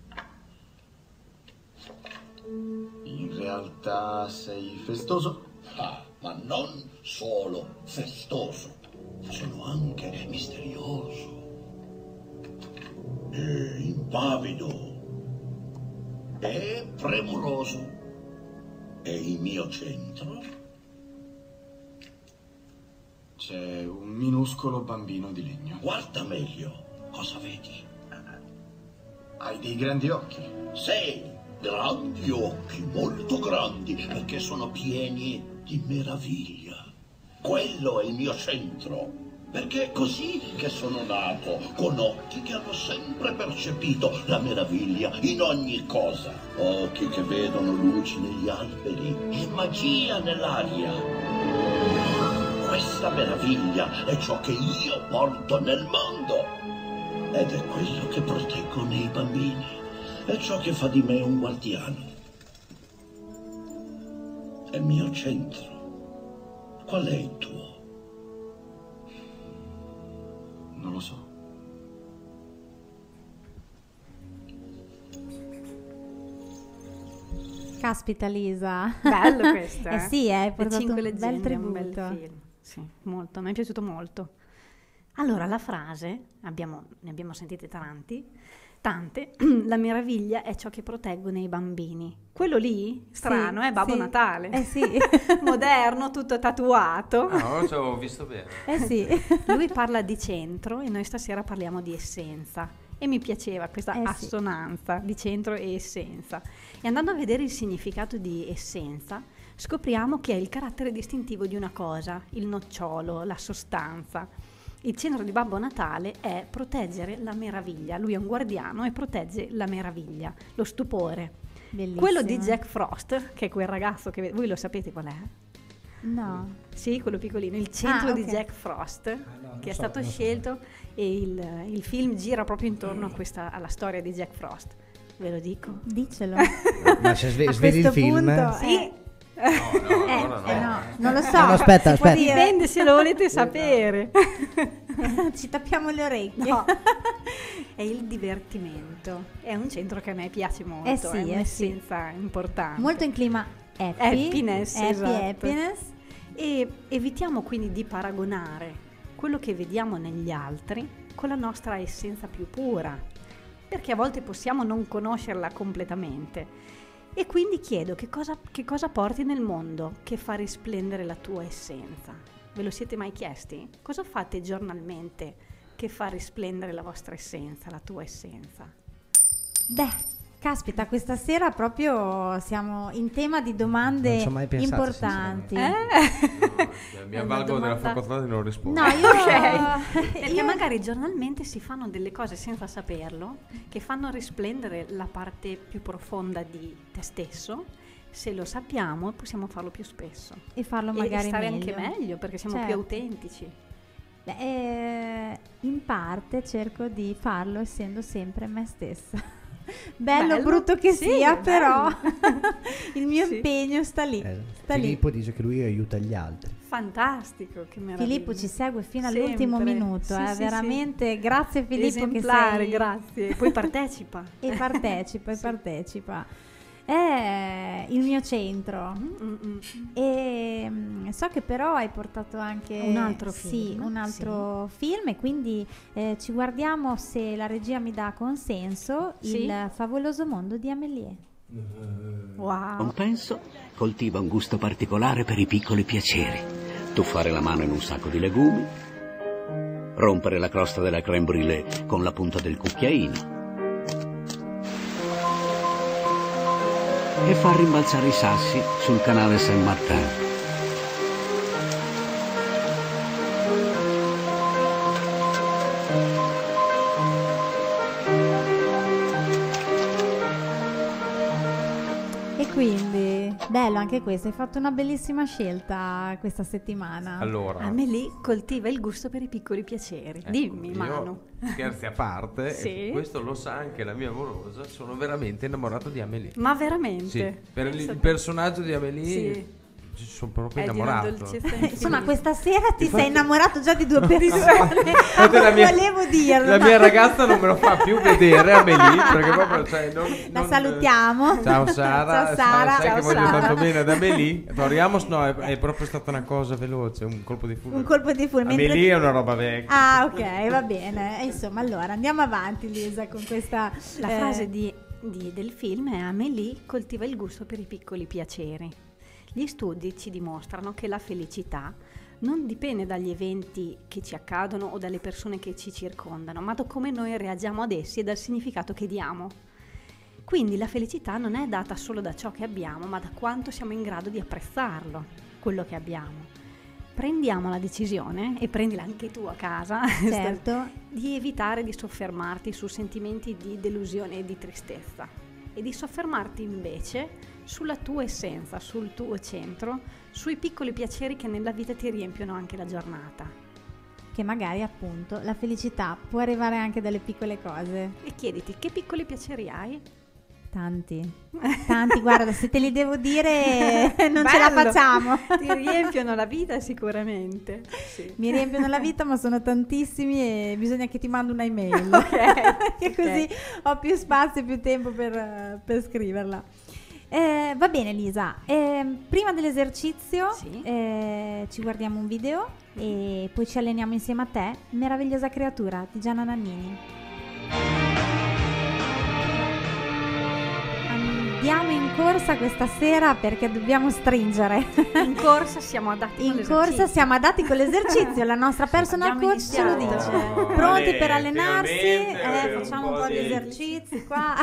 In realtà sei festoso? Ah, ma non solo festoso, sono anche misterioso e impavido e premuroso. E il mio centro? C'è un minuscolo bambino di legno. Guarda meglio, cosa vedi? Hai dei grandi occhi. Sì, grandi occhi, molto grandi, perché sono pieni di meraviglia. Quello è il mio centro, perché è così che sono nato, con occhi che hanno sempre percepito la meraviglia in ogni cosa. Occhi che vedono luci negli alberi e magia nell'aria. Questa meraviglia è ciò che io porto nel mondo ed è quello che proteggo nei bambini. È ciò che fa di me un guardiano. È il mio centro. Qual è il tuo? Non lo so. Caspita, Lisa. Bello questo, eh sì, hai Le portato 5 un leggende, bel un tributo. bel film. Sì, molto, mi è piaciuto molto. Allora, la frase, ne abbiamo sentite tante, la meraviglia è ciò che proteggono i bambini. Quello lì, strano, Sì, è Babbo sì. Natale. Sì. Moderno, tutto tatuato. No, ci ho visto bene. Sì. Lui parla di centro e noi stasera parliamo di essenza. E mi piaceva questa assonanza di centro e essenza. E andando a vedere il significato di essenza, scopriamo che è il carattere distintivo di una cosa, il nocciolo, la sostanza. Il centro di Babbo Natale è proteggere la meraviglia. Lui è un guardiano e protegge la meraviglia, lo stupore. Bellissimo. Quello di Jack Frost, che è quel ragazzo che voi lo sapete qual è? No. Sì, quello piccolino, il centro di ok. Jack Frost, che è so, stato non so. scelto, e il film gira proprio intorno alla storia di Jack Frost. Ve lo dico. Dicelo. Ma se A svedi il questo film? punto, Sì. no, non lo so. No, aspetta, si può aspetta. dire. Dipende se lo volete sapere. Ci tappiamo le orecchie. No. È il divertimento. È un centro che a me piace molto, sì, è un'essenza importante. Molto in clima Happiness, esatto. happiness. E evitiamo quindi di paragonare quello che vediamo negli altri con la nostra essenza più pura, perché a volte possiamo non conoscerla completamente. E quindi chiedo che cosa porti nel mondo che fa risplendere la tua essenza. Ve lo siete mai chiesti? Cosa fate giornalmente che fa risplendere la vostra essenza, la tua essenza? Beh, caspita, questa sera proprio siamo in tema di domande Non ci ho mai pensato, importanti. Mi avvalgo della facoltà di non rispondere. No, io Perché magari giornalmente si fanno delle cose senza saperlo che fanno risplendere la parte più profonda di te stesso. Se lo sappiamo possiamo farlo più spesso e farlo magari stare meglio. anche meglio perché siamo Certo. più autentici. Beh, in parte cerco di farlo essendo sempre me stessa. Bello, brutto che sì, sia, bello. però il mio impegno sta lì. Sta lì. Filippo dice che lui aiuta gli altri. Fantastico, che meraviglia. Filippo ci segue fino Sempre. all'ultimo minuto, Sì, sì, veramente. sì. Grazie Filippo Esemplare, che sei... grazie. Poi partecipa. E partecipa. È il mio centro. E so che però hai portato anche un altro sì, film. un altro film, e quindi ci guardiamo, se la regia mi dà consenso, Sì. Il favoloso mondo di Amélie. Wow. Compenso coltiva un gusto particolare per i piccoli piaceri. Tuffare la mano in un sacco di legumi, rompere la crosta della crème brûlée con la punta del cucchiaino e far rimbalzare i sassi sul canale Saint-Martin. E quindi, bello anche questo, hai fatto una bellissima scelta questa settimana. Allora, Amélie coltiva il gusto per i piccoli piaceri. Dimmi, io, Manu. scherzi a parte, Sì. e questo lo sa anche la mia amorosa, sono veramente innamorato di Amélie. Ma veramente? Sì, per Pensa il te. personaggio di Amélie Sì. ci sono proprio È di una innamorato. dolcezza Insomma, questa sera ti sei innamorato già di due persone. Infatti Non volevo dirlo. la no. mia ragazza non me lo fa più vedere Amélie, perché proprio La salutiamo. Ciao Sara, Ciao Sara. sai Ciao che voglio Sara. tanto bene ad Amélie. Toriamos no, è proprio stata una cosa veloce, un colpo di fulmine. Un colpo di fulmine. Amélie è una roba vecchia. Ah, ok, va bene. E insomma, allora andiamo avanti, Lisa, con questa La frase del film è: Amélie coltiva il gusto per i piccoli piaceri. Gli studi ci dimostrano che la felicità non dipende dagli eventi che ci accadono o dalle persone che ci circondano, ma da come noi reagiamo ad essi e dal significato che diamo. Quindi la felicità non è data solo da ciò che abbiamo, ma da quanto siamo in grado di apprezzarlo, quello che abbiamo. Prendiamo la decisione, e prendila anche tu a casa, Certo. di evitare di soffermarti su sentimenti di delusione e di tristezza e di soffermarti invece sulla tua essenza, sul tuo centro, sui piccoli piaceri che nella vita ti riempiono anche la giornata. che magari appunto la felicità può arrivare anche dalle piccole cose. E chiediti, che piccoli piaceri hai? Tanti, guarda, se te li devo dire non ce la Bello. facciamo. Ti riempiono la vita sicuramente. Sì. Mi riempiono la vita, ma sono tantissimi e bisogna che ti mando una email. Che così ho più spazio e più tempo per scriverla. Va bene Lisa, prima dell'esercizio ci guardiamo un video e poi ci alleniamo insieme a te. Meravigliosa creatura di Gianna Nannini. Andiamo in corsa questa sera perché dobbiamo stringere. In corsa siamo adatti con l'esercizio. In corsa siamo adatti con l'esercizio, la nostra personal Abbiamo coach ce lo iniziato. dice. Pronti per allenarsi? finalmente, Facciamo un po' di esercizi qua.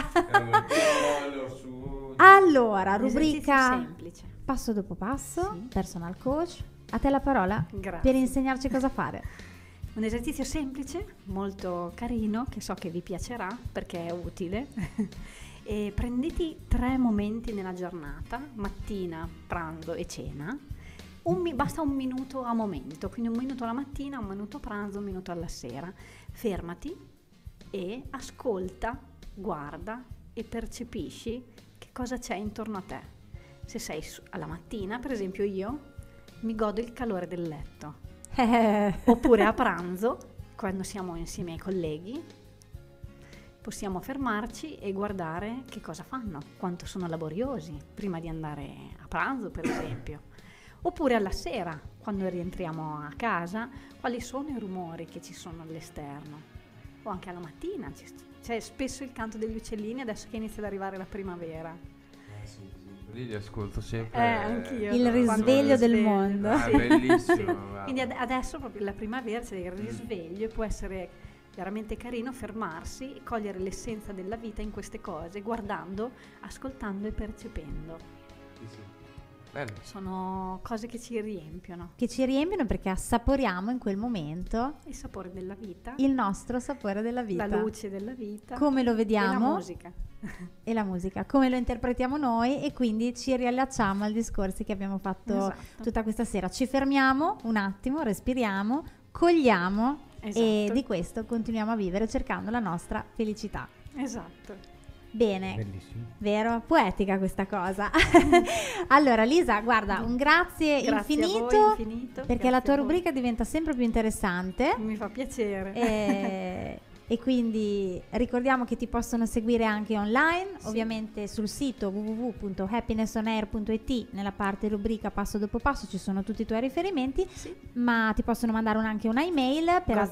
Su. Allora, Un rubrica esercizio semplice. passo dopo passo, personal coach. A te la parola Grazie. per insegnarci cosa fare. Un esercizio semplice, molto carino, che so che vi piacerà perché è utile. E prenditi 3 momenti nella giornata, mattina, pranzo e cena. Basta 1 minuto a momento, quindi 1 minuto la mattina, 1 minuto a pranzo, 1 minuto alla sera. Fermati e ascolta, guarda e percepisci che cosa c'è intorno a te. Se sei alla mattina, per esempio io, mi godo il calore del letto. Oppure a pranzo, quando siamo insieme ai colleghi, possiamo fermarci e guardare che cosa fanno, quanto sono laboriosi prima di andare a pranzo, per esempio. Oppure alla sera, quando rientriamo a casa, quali sono i rumori che ci sono all'esterno. O anche alla mattina, c'è spesso il canto degli uccellini adesso che inizia ad arrivare la primavera. Lì li ascolto sempre. Anch'io. Il risveglio del mondo. Sì. Bellissimo. Sì. Guarda. Quindi adesso proprio la primavera c'è il risveglio e può essere veramente carino fermarsi e cogliere l'essenza della vita in queste cose, guardando, ascoltando e percependo. Sì. Bello. Sono cose che ci riempiono. Che ci riempiono perché assaporiamo in quel momento Il sapore della vita, il nostro sapore della vita. la luce della vita, Come lo vediamo. e la musica. E la musica, come lo interpretiamo noi, e quindi ci riallacciamo ai discorsi che abbiamo fatto Esatto. tutta questa sera. Ci fermiamo un attimo, respiriamo, cogliamo e Esatto. di questo continuiamo a vivere cercando la nostra felicità. Esatto. Bene, Bellissimo. vero? Poetica questa cosa. Allora Lisa, guarda, un grazie Grazie a infinito, voi, infinito. perché Grazie la tua a voi. rubrica diventa sempre più interessante. Mi fa piacere. E quindi ricordiamo che ti possono seguire anche online, Sì. ovviamente sul sito www.happinessonair.it, nella parte rubrica passo dopo passo ci sono tutti i tuoi riferimenti, Sì. ma ti possono mandare anche una email per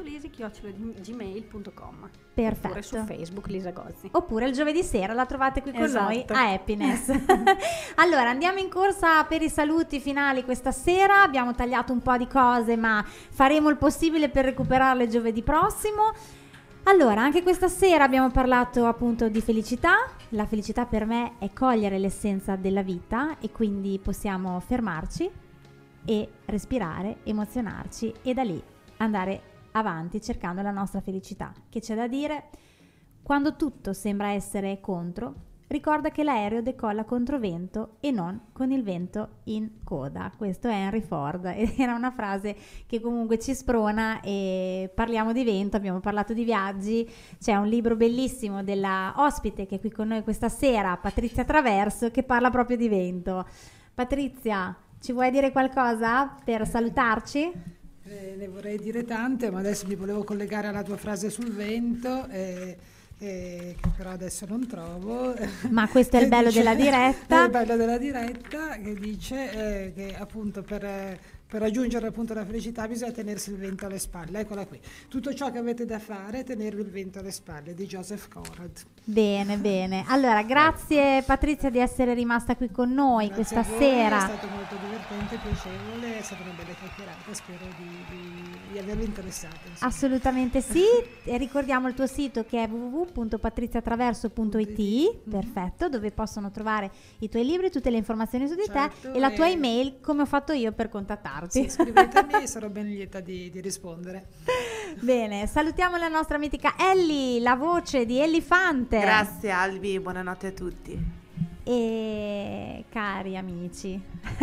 gozzi.lisi@gmail.com. Perfetto. Oppure su Facebook Lisa Gozzi. Oppure il giovedì sera la trovate qui con Esatto. noi a Happiness. Allora andiamo in corsa per i saluti finali questa sera. Abbiamo tagliato un po' di cose, ma faremo il possibile per recuperarle giovedì prossimo. Allora, anche questa sera abbiamo parlato appunto di felicità. La felicità per me è cogliere l'essenza della vita, e quindi possiamo fermarci e respirare, emozionarci e da lì andare avanti cercando la nostra felicità. Che c'è da dire? Quando tutto sembra essere contro, ricorda che l'aereo decolla contro vento e non con il vento in coda. Questo è Henry Ford ed era una frase che comunque ci sprona. E parliamo di vento, abbiamo parlato di viaggi, c'è un libro bellissimo della ospite che è qui con noi questa sera, Patrizia Traverso, che parla proprio di vento. Patrizia, ci vuoi dire qualcosa per salutarci? Ne vorrei dire tante, ma adesso mi volevo collegare alla tua frase sul vento, che però adesso non trovo. Ma questo è il bello della diretta. È il bello della diretta, che dice che appunto per raggiungere appunto la felicità bisogna tenersi il vento alle spalle. Eccola qui. Tutto ciò che avete da fare è tenervi il vento alle spalle, di Joseph Conrad. Bene, bene. Allora, grazie Patrizia di essere rimasta qui con noi Grazie questa a voi, sera. è stato molto divertente, piacevole, è stata una bella chiacchierata, spero di avervi interessato. insomma. Assolutamente sì. E ricordiamo il tuo sito che è www.patriziatraverso.it, perfetto, dove possono trovare i tuoi libri, tutte le informazioni su di Certo, te, e la tua e- email, come ho fatto io per contattarti. Sì, scrivetemi, sarò ben lieta di rispondere. Bene, salutiamo la nostra mitica Ellie, la voce di Elefante. Grazie Albi, buonanotte a tutti. E cari amici,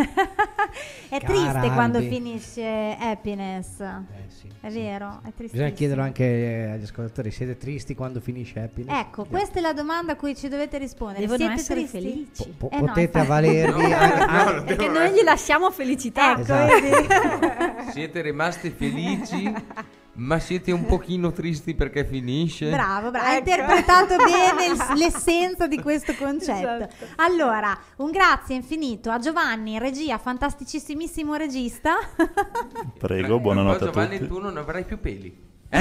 è Cara triste quando Albi. finisce Happiness. Sì, È vero, è tristissimo. Bisogna chiederlo anche agli ascoltatori: siete tristi quando finisce Happiness? Ecco, questa è la domanda a cui ci dovete rispondere. Devono Siete essere tristi? felici. Po- No, potete infatti. avvalervi anche- Perché noi gli lasciamo felicità. Ecco, Esatto. vedi? Siete rimasti felici, ma siete un pochino tristi perché finisce? Bravo, bravo. Hai Ecco. interpretato bene l'essenza di questo concetto. Esatto. Allora, un grazie infinito a Giovanni in regia, fantasticissimissimo regista. Prego, buonanotte a Giovanni, tutti. tu non avrai più peli.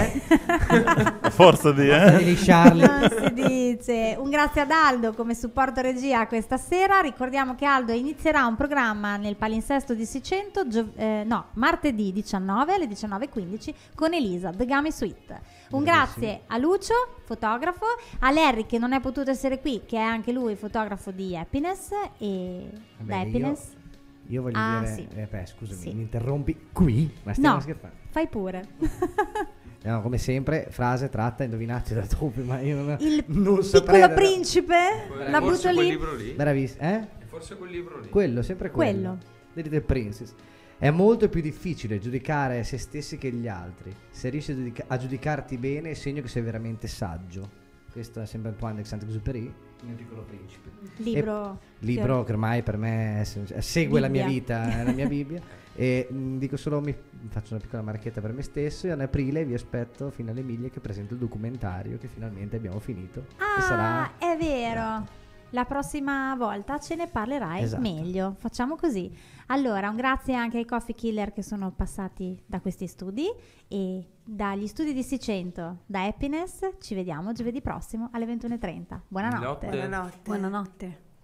A forza di, lisciarli. Non si dice. Un grazie ad Aldo come supporto regia questa sera. Ricordiamo che Aldo inizierà un programma nel palinsesto di Sicento martedì 19 alle 19:15 con Elisa, The Gummy Suite. Un grazie a Lucio, fotografo, a Larry che non è potuto essere qui, che è anche lui fotografo di Happiness e Vabbè, da Happiness. Io voglio Ah, dire, sì. scusami, Sì. mi interrompi qui? Ma stiamo No, scherzando? fai pure. No, come sempre, frase tratta, indovinate da dove, ma io non Il non saprei piccolo da- principe, la Forse butto quel lì. libro lì? Bravissimo, eh? Forse quel libro lì. Quello, sempre quello. Quello. The Little Princess. È molto più difficile giudicare se stessi che gli altri. Se riesci a giudicarti bene, è segno che sei veramente saggio. Questo è sempre Antoine de Saint-Exupéry, Il mio piccolo principe. Libro che ormai per me segue la mia Bibbia. vita, è la mia Bibbia. E dico solo, mi faccio una piccola marchetta per me stesso, e ad aprile vi aspetto fino alle miglia che presento il documentario che finalmente abbiamo finito. E sarà Ah, è vero. La prossima volta ce ne parlerai Esatto. meglio. Facciamo così. Allora, un grazie anche ai Coffee Killer che sono passati da questi studi, e dagli studi di Sicento, da Happiness. Ci vediamo giovedì prossimo alle 21:30. Buonanotte. Notte. Buonanotte. Buonanotte.